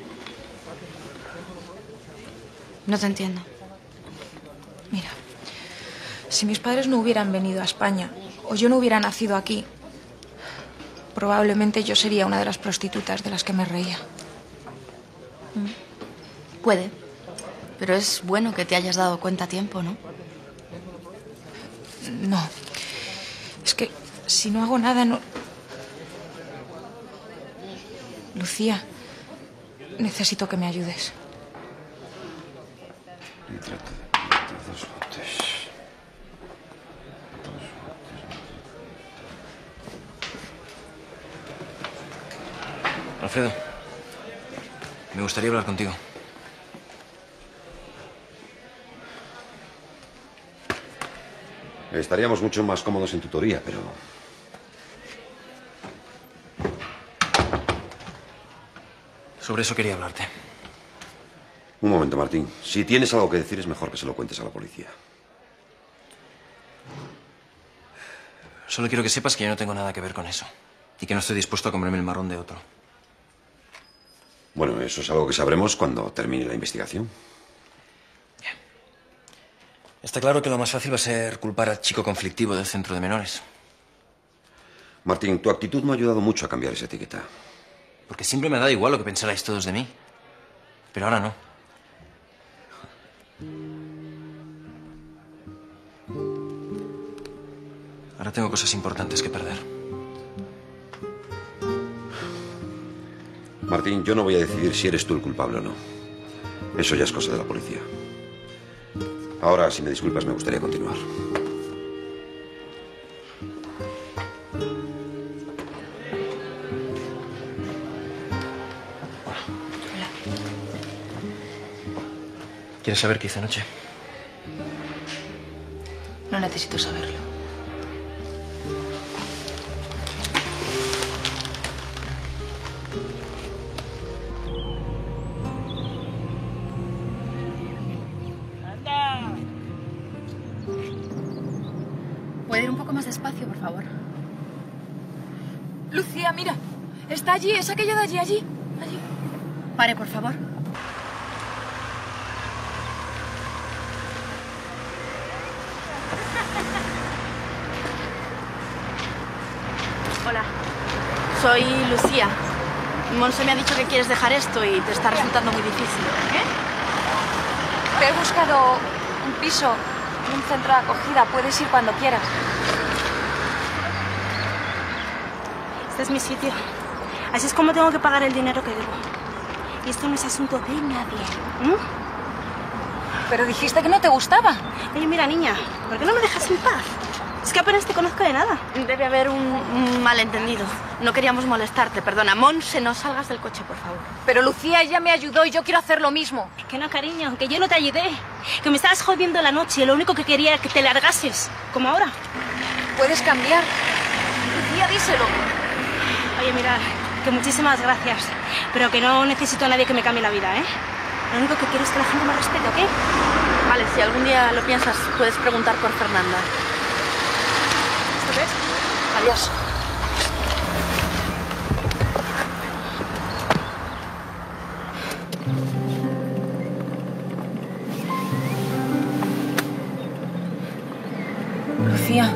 No te entiendo. Mira, si mis padres no hubieran venido a España o yo no hubiera nacido aquí, probablemente yo sería una de las prostitutas de las que me reía. Puede. Pero es bueno que te hayas dado cuenta a tiempo, ¿no? No. Es que si no hago nada, no... Lucía, necesito que me ayudes. Alfredo, me gustaría hablar contigo. Estaríamos mucho más cómodos en tutoría, pero... Sobre eso quería hablarte. Un momento, Martín. Si tienes algo que decir, es mejor que se lo cuentes a la policía. Solo quiero que sepas que yo no tengo nada que ver con eso. Y que no estoy dispuesto a comerme el marrón de otro. Bueno, eso es algo que sabremos cuando termine la investigación. Está claro que lo más fácil va a ser culpar al chico conflictivo del centro de menores. Martín, tu actitud me ha ayudado mucho a cambiar esa etiqueta. Porque siempre me ha dado igual lo que pensarais todos de mí. Pero ahora no. Ahora tengo cosas importantes que perder. Martín, yo no voy a decidir si eres tú el culpable o no. Eso ya es cosa de la policía. Ahora, si me disculpas, me gustaría continuar. ¿Quieres saber qué hice anoche? No necesito saberlo. ¿Puede ir un poco más despacio, por favor? Lucía, mira. Está allí, es aquello de allí, allí. Allí. Pare, por favor. Hola, soy Lucía. Monse me ha dicho que quieres dejar esto y te está resultando muy difícil. ¿Qué? Te he buscado un piso en un centro de acogida. Puedes ir cuando quieras. Este es mi sitio. Así es como tengo que pagar el dinero que debo. Y esto no es asunto de nadie. ¿Mm? Pero dijiste que no te gustaba. Oye, mira, niña, ¿por qué no me dejas en paz? Es que apenas te conozco de nada. Debe haber un, un malentendido. No queríamos molestarte, perdona. Monse, no salgas del coche, por favor. Pero Lucía, ella me ayudó y yo quiero hacer lo mismo. Que no, cariño, que yo no te ayudé. Que me estabas jodiendo la noche y lo único que quería era que te largases, como ahora. Puedes cambiar. Lucía, díselo. Oye, mira, que muchísimas gracias. Pero que no necesito a nadie que me cambie la vida, ¿eh? Lo único que quiero es que la gente me respete, ¿ok? Vale, si algún día lo piensas, puedes preguntar por Fernanda. ¿Esto ves? Adiós. Lucía.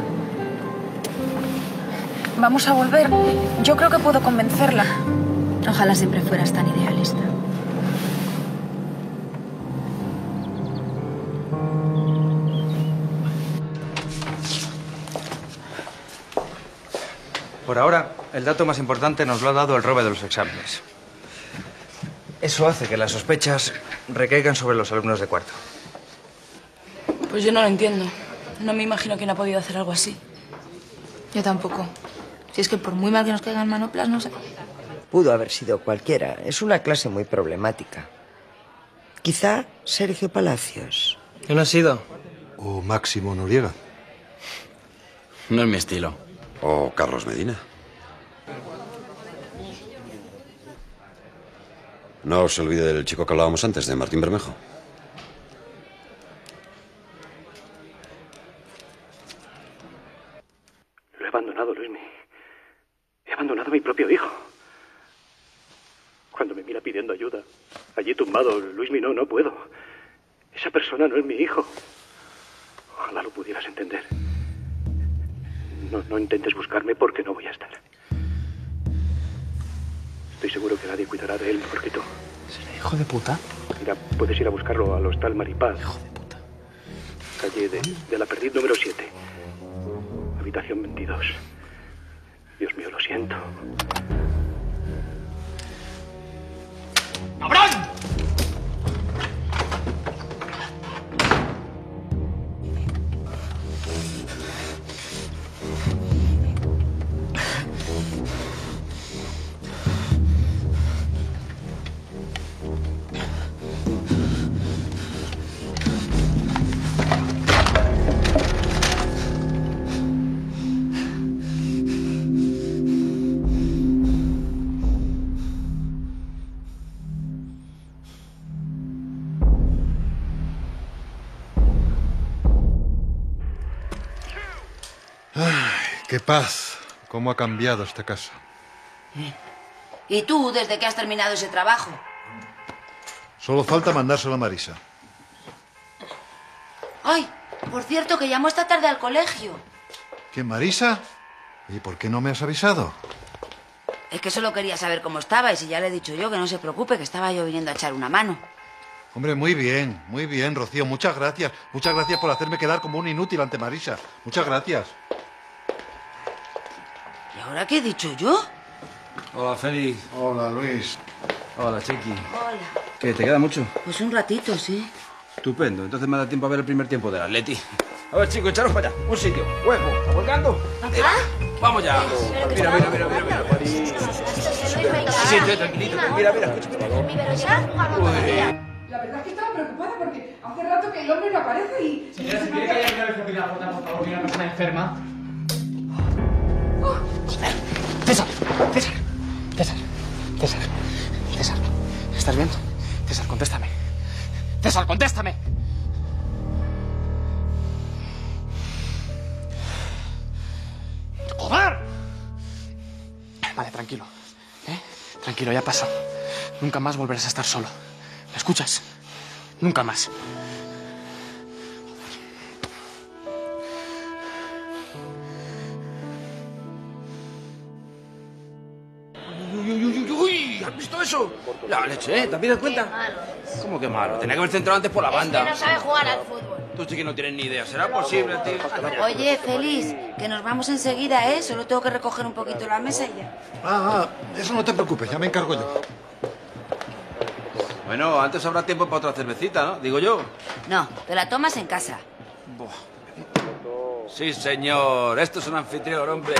Vamos a volver. Yo creo que puedo convencerla. Ojalá siempre fueras tan idealista. Por ahora, el dato más importante nos lo ha dado el robo de los exámenes. Eso hace que las sospechas recaigan sobre los alumnos de cuarto. Pues yo no lo entiendo. No me imagino quién ha podido hacer algo así. Yo tampoco. Si es que por muy mal que nos caigan manoplas, no sé. Pudo haber sido cualquiera. Es una clase muy problemática. Quizá Sergio Palacios. ¿Quién ha sido? O Máximo Noriega. No es mi estilo. O Carlos Medina. No os olvide del chico que hablábamos antes, de Martín Bermejo. Lo he abandonado, Luismi. He abandonado a mi propio hijo. Cuando me mira pidiendo ayuda, allí tumbado, Luismi, no, no puedo. Esa persona no es mi hijo. Ojalá lo pudieras entender. No, no intentes buscarme porque no voy a estar. Estoy seguro que nadie cuidará de él mejor que tú. ¿Será hijo de puta? Mira, puedes ir a buscarlo al Hostal Maripaz. Hijo de puta. Calle de, de la Perdiz número siete. Habitación veintidós. Dios mío, lo siento. ¡Cabrón! ¡Qué paz! ¿Cómo ha cambiado esta casa? ¿Y tú, desde que has terminado ese trabajo? Solo falta mandárselo a Marisa. Ay, por cierto, que llamó esta tarde al colegio. ¿Quién, Marisa? ¿Y por qué no me has avisado? Es que solo quería saber cómo estaba y si ya le he dicho yo que no se preocupe, que estaba yo viniendo a echar una mano. Hombre, muy bien, muy bien, Rocío. Muchas gracias. Muchas gracias por hacerme quedar como un inútil ante Marisa. Muchas gracias. ¿Ahora qué he dicho yo? Hola, Félix. Hola, Luis. Hola, Chiqui. Hola. ¿Qué, te queda mucho? Pues un ratito, sí. Estupendo. Entonces me da tiempo a ver el primer tiempo del Atleti. A ver, chicos, echaros para allá. Un sitio. Hueco. ¿Volcando? ¿Papá? Vamos ya. Mira, mira, mira, mira, mira. Sí, estoy tranquilito. Mira, mira, escúchame. La verdad es que estaba preocupada porque hace rato que el hombre no aparece y... Señora, si quiere que haya una vez aquí la foto, por favor, que hay una persona enferma. Joder. César, César, César, César, César. ¿Estás bien? César, contéstame. César, contéstame. ¡Joder! Vale, tranquilo. ¿Eh? Tranquilo, ya pasó. Nunca más volverás a estar solo. ¿Me escuchas? Nunca más. Uy, uy, uy, uy, uy, ¿has visto eso? La leche, ¿eh? ¿Te has dado cuenta? ¿Cómo que malo? Tenía que haber centrado antes por la banda. Es que no sabe jugar al fútbol. Tú sí que no tienes ni idea. ¿Será posible, tío? Oye, Félix, que nos vamos enseguida, ¿eh? Solo tengo que recoger un poquito la mesa y ya. Ah, ah, eso no te preocupes, ya me encargo yo. Bueno, antes habrá tiempo para otra cervecita, ¿no? Digo yo. No, te la tomas en casa. Sí, señor. Esto es un anfitrión, hombre.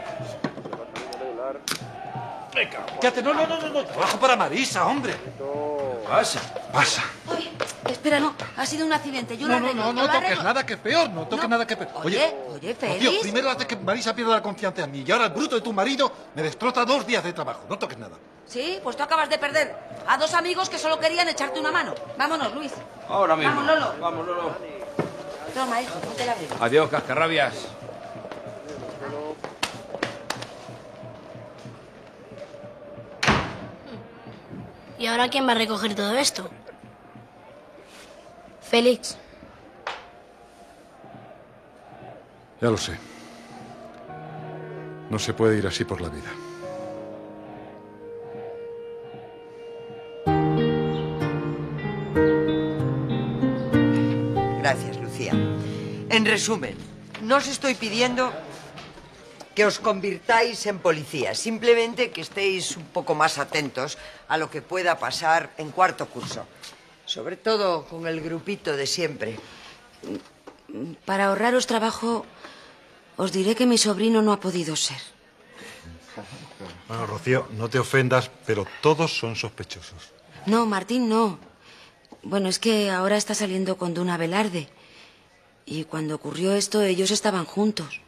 Venga, quédate. No, no, no, no, no. Trabajo para Marisa, hombre. ¿Qué pasa? Pasa. Oye, espera, no. Ha sido un accidente. Yo No, lo no, arreglo. no, yo no lo toques arreglo. nada que es peor, no toques No. nada que es peor. Oye, oye, Tío, Félix. primero hace que Marisa pierda la confianza en mí y ahora el bruto de tu marido me destroza dos días de trabajo. No toques nada. Sí, pues tú acabas de perder a dos amigos que solo querían echarte una mano. Vámonos, Luis. Ahora mismo. Vamos, Lolo. Vamos, Lolo. Toma, hijo, ponte la abrigo. Adiós, cascarrabias. ¿Y ahora quién va a recoger todo esto? Félix. Ya lo sé. No se puede ir así por la vida. Gracias, Lucía. En resumen, no os estoy pidiendo que os convirtáis en policías, simplemente que estéis un poco más atentos a lo que pueda pasar en cuarto curso. Sobre todo con el grupito de siempre. Para ahorraros trabajo, os diré que mi sobrino no ha podido ser. Bueno, Rocío, no te ofendas, pero todos son sospechosos. No, Martín, no. Bueno, es que ahora está saliendo con Duna Velarde. Y cuando ocurrió esto, ellos estaban juntos.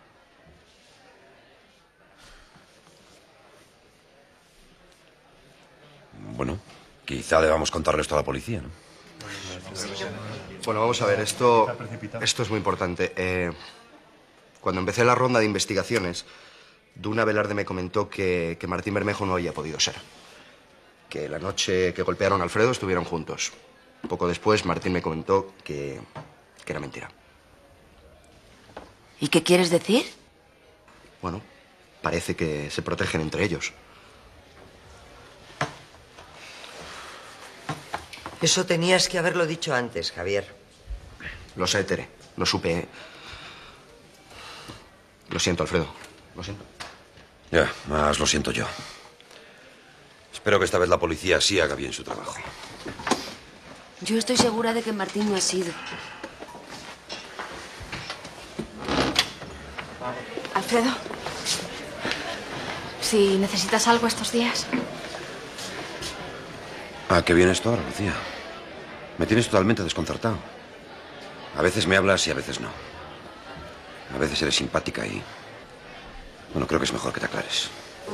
Bueno, quizá debamos contarle esto a la policía, ¿no? Bueno, vamos a ver, esto, esto es muy importante. Eh, cuando empecé la ronda de investigaciones, Duna Velarde me comentó que, que Martín Bermejo no había podido ser. Que la noche que golpearon a Alfredo estuvieron juntos. Poco después, Martín me comentó que, que era mentira. ¿Y qué quieres decir? Bueno, parece que se protegen entre ellos. Eso tenías que haberlo dicho antes, Javier. Lo sé, Tere. Lo supe. Lo siento, Alfredo. Lo siento. Ya, más lo siento yo. Espero que esta vez la policía sí haga bien su trabajo. Yo estoy segura de que Martín no ha sido. Alfredo, si necesitas algo estos días. ¿A qué viene esto ahora, Lucía? Me tienes totalmente desconcertado. A veces me hablas y a veces no. A veces eres simpática y... Bueno, creo que es mejor que te aclares.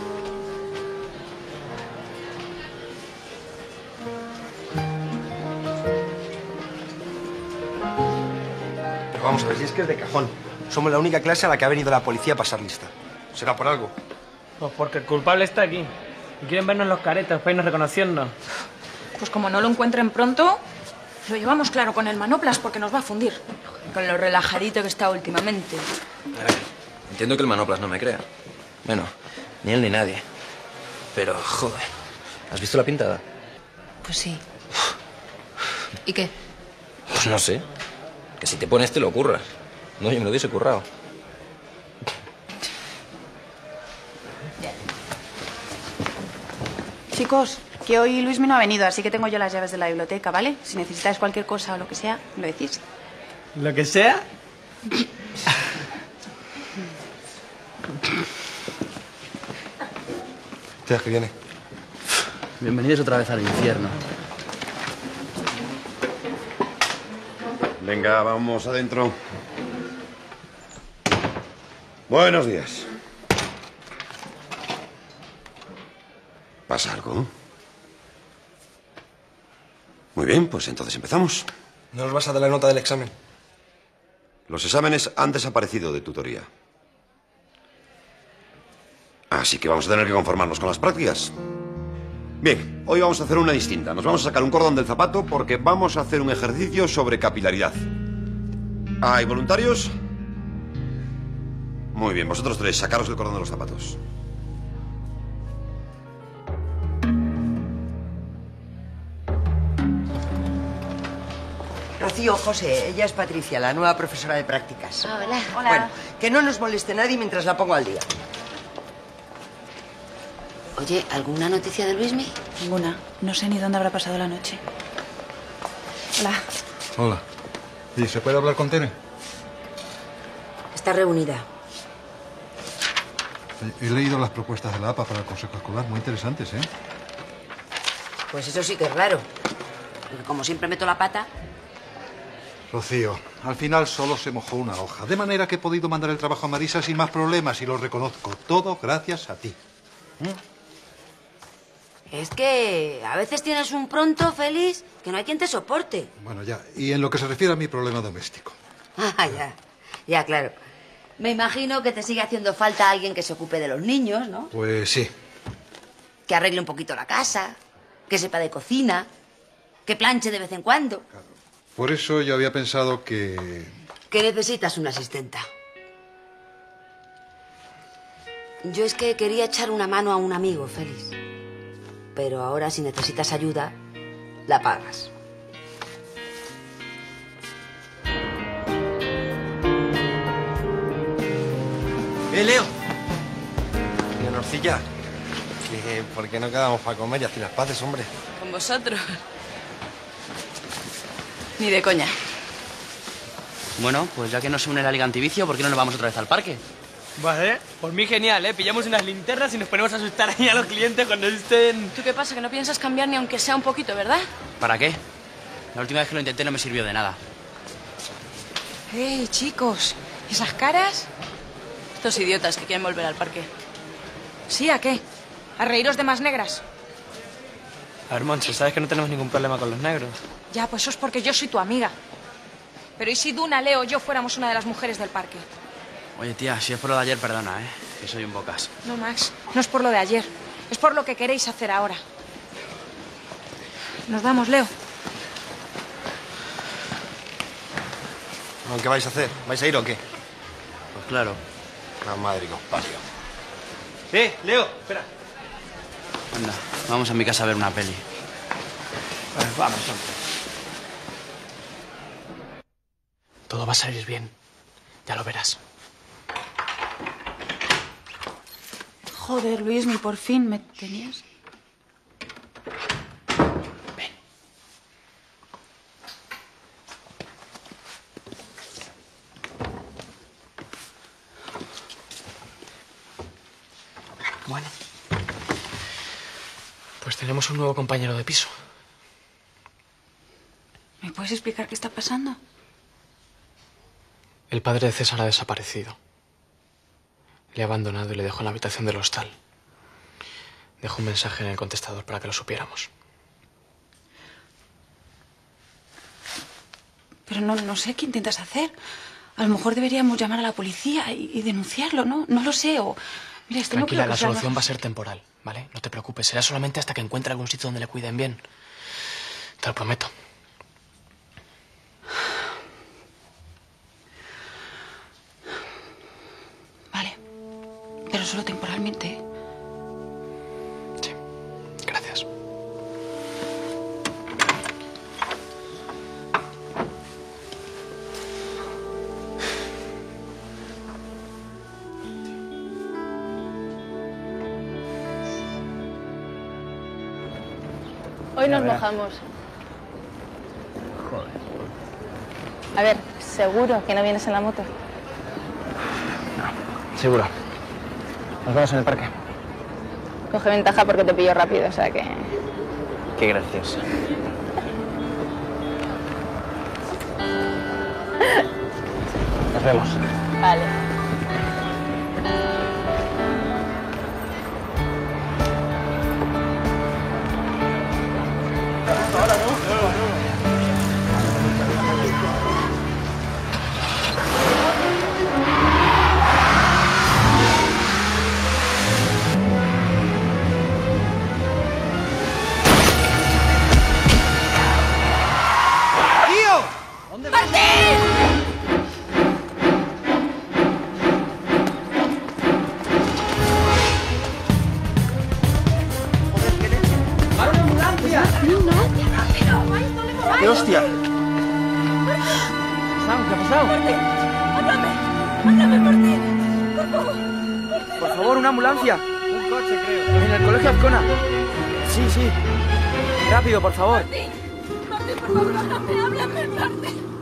Pero vamos a ver, si es que es de cajón. Somos la única clase a la que ha venido la policía a pasar lista. ¿Será por algo? Pues porque el culpable está aquí. Y quieren vernos los caretas para irnos reconociendo. Pues como no lo encuentren pronto, lo llevamos claro con el manoplas porque nos va a fundir. Con lo relajadito que está últimamente. A ver, entiendo que el manoplas no me crea. Bueno, ni él ni nadie. Pero, joder, ¿has visto la pintada? Pues sí. ¿Y qué? Pues no sé. Que si te pones te lo curras. No, yo me lo hubiese currado. Chicos, que hoy Luismi no ha venido, así que tengo yo las llaves de la biblioteca, ¿vale? Si necesitáis cualquier cosa o lo que sea, me lo decís. ¿Lo que sea? Tía, que viene. Bienvenidos otra vez al infierno. Venga, vamos adentro. Buenos días. ¿Pasa algo? Muy bien, pues entonces empezamos. ¿No nos vas a dar la nota del examen? Los exámenes han desaparecido de tutoría. Así que vamos a tener que conformarnos con las prácticas. Bien, hoy vamos a hacer una distinta. Nos vamos a sacar un cordón del zapato porque vamos a hacer un ejercicio sobre capilaridad. ¿Hay voluntarios? Muy bien, vosotros tres, sacaros el cordón de los zapatos. Rocío, José, ella es Patricia, la nueva profesora de prácticas. Hola. Hola. Bueno, que no nos moleste nadie mientras la pongo al día. Oye, ¿alguna noticia de Luismi? Ninguna. No sé ni dónde habrá pasado la noche. Hola. Hola. ¿Y se puede hablar con Tere? Está reunida. He, he leído las propuestas de la A P A para el Consejo Escolar, muy interesantes, ¿eh? Pues eso sí que es raro. Porque como siempre meto la pata... Rocío, al final solo se mojó una hoja. De manera que he podido mandar el trabajo a Marisa sin más problemas y lo reconozco. Todo gracias a ti. ¿Mm? Es que a veces tienes un pronto, Félix, que no hay quien te soporte. Bueno, ya. Y en lo que se refiere a mi problema doméstico. Ah, ya. Ya, claro. Me imagino que te sigue haciendo falta alguien que se ocupe de los niños, ¿no? Pues sí. Que arregle un poquito la casa, que sepa de cocina, que planche de vez en cuando. Por eso yo había pensado que... Que necesitas una asistenta. Yo es que quería echar una mano a un amigo, Félix. Pero ahora, si necesitas ayuda, la pagas. ¡Eh, Leo! Leonorcilla, que ¿por qué no quedamos para comer y hacer las paces, hombre? Con vosotros. Ni de coña. Bueno, pues ya que no se une la Liga Antivicio, ¿por qué no nos vamos otra vez al parque? Vale, por mí genial, ¿eh? Pillamos unas linternas y nos ponemos a asustar ahí a los clientes cuando estén... ¿Tú qué pasa? Que no piensas cambiar ni aunque sea un poquito, ¿verdad? ¿Para qué? La última vez que lo intenté no me sirvió de nada. ¡Hey, chicos! ¿Esas caras? Estos idiotas que quieren volver al parque. ¿Sí? ¿A qué? ¿A reíros de más negras? A ver, Monse, sabes que no tenemos ningún problema con los negros. Ya, pues eso es porque yo soy tu amiga. Pero ¿y si Duna, Leo o yo fuéramos una de las mujeres del parque? Oye, tía, si es por lo de ayer, perdona, ¿eh? Que soy un bocas. No, Max, no es por lo de ayer. Es por lo que queréis hacer ahora. Nos vamos, Leo. ¿Qué vais a hacer? ¿Vais a ir o qué? Pues claro. La madre que os parió. Eh, Leo, espera. Anda, vamos a mi casa a ver una peli. Pues vamos, hombre. Todo va a salir bien. Ya lo verás. Joder, Luismi, por fin me tenías. Ven. Bueno. Pues tenemos un nuevo compañero de piso. ¿Me puedes explicar qué está pasando? El padre de César ha desaparecido. Le ha abandonado y le dejó en la habitación del hostal. Dejó un mensaje en el contestador para que lo supiéramos. Pero no, no sé qué intentas hacer. A lo mejor deberíamos llamar a la policía y, y denunciarlo, ¿no? No lo sé. O... Mira, esto Tranquila, no creo que la sea solución algo- va a ser temporal, ¿vale? No te preocupes, será solamente hasta que encuentre algún sitio donde le cuiden bien. Te lo prometo. Vale. Pero solo temporalmente, ¿eh? Gracias. Hoy nos verá. mojamos. Joder. A ver, ¿seguro que no vienes en la moto? Seguro. Nos vemos en el parque. Coge ventaja porque te pillo rápido, o sea que... Qué gracioso. Nos vemos. Vale. ¡Qué hostia! Sam, ¿qué ha pasado? Martín, háblame, háblame, Martín, por favor. Por favor, una ambulancia. Un coche, creo. En el colegio Azcona. Sí, sí. Rápido, por favor. Martín, Martín, por favor, háblame, háblame, Martín.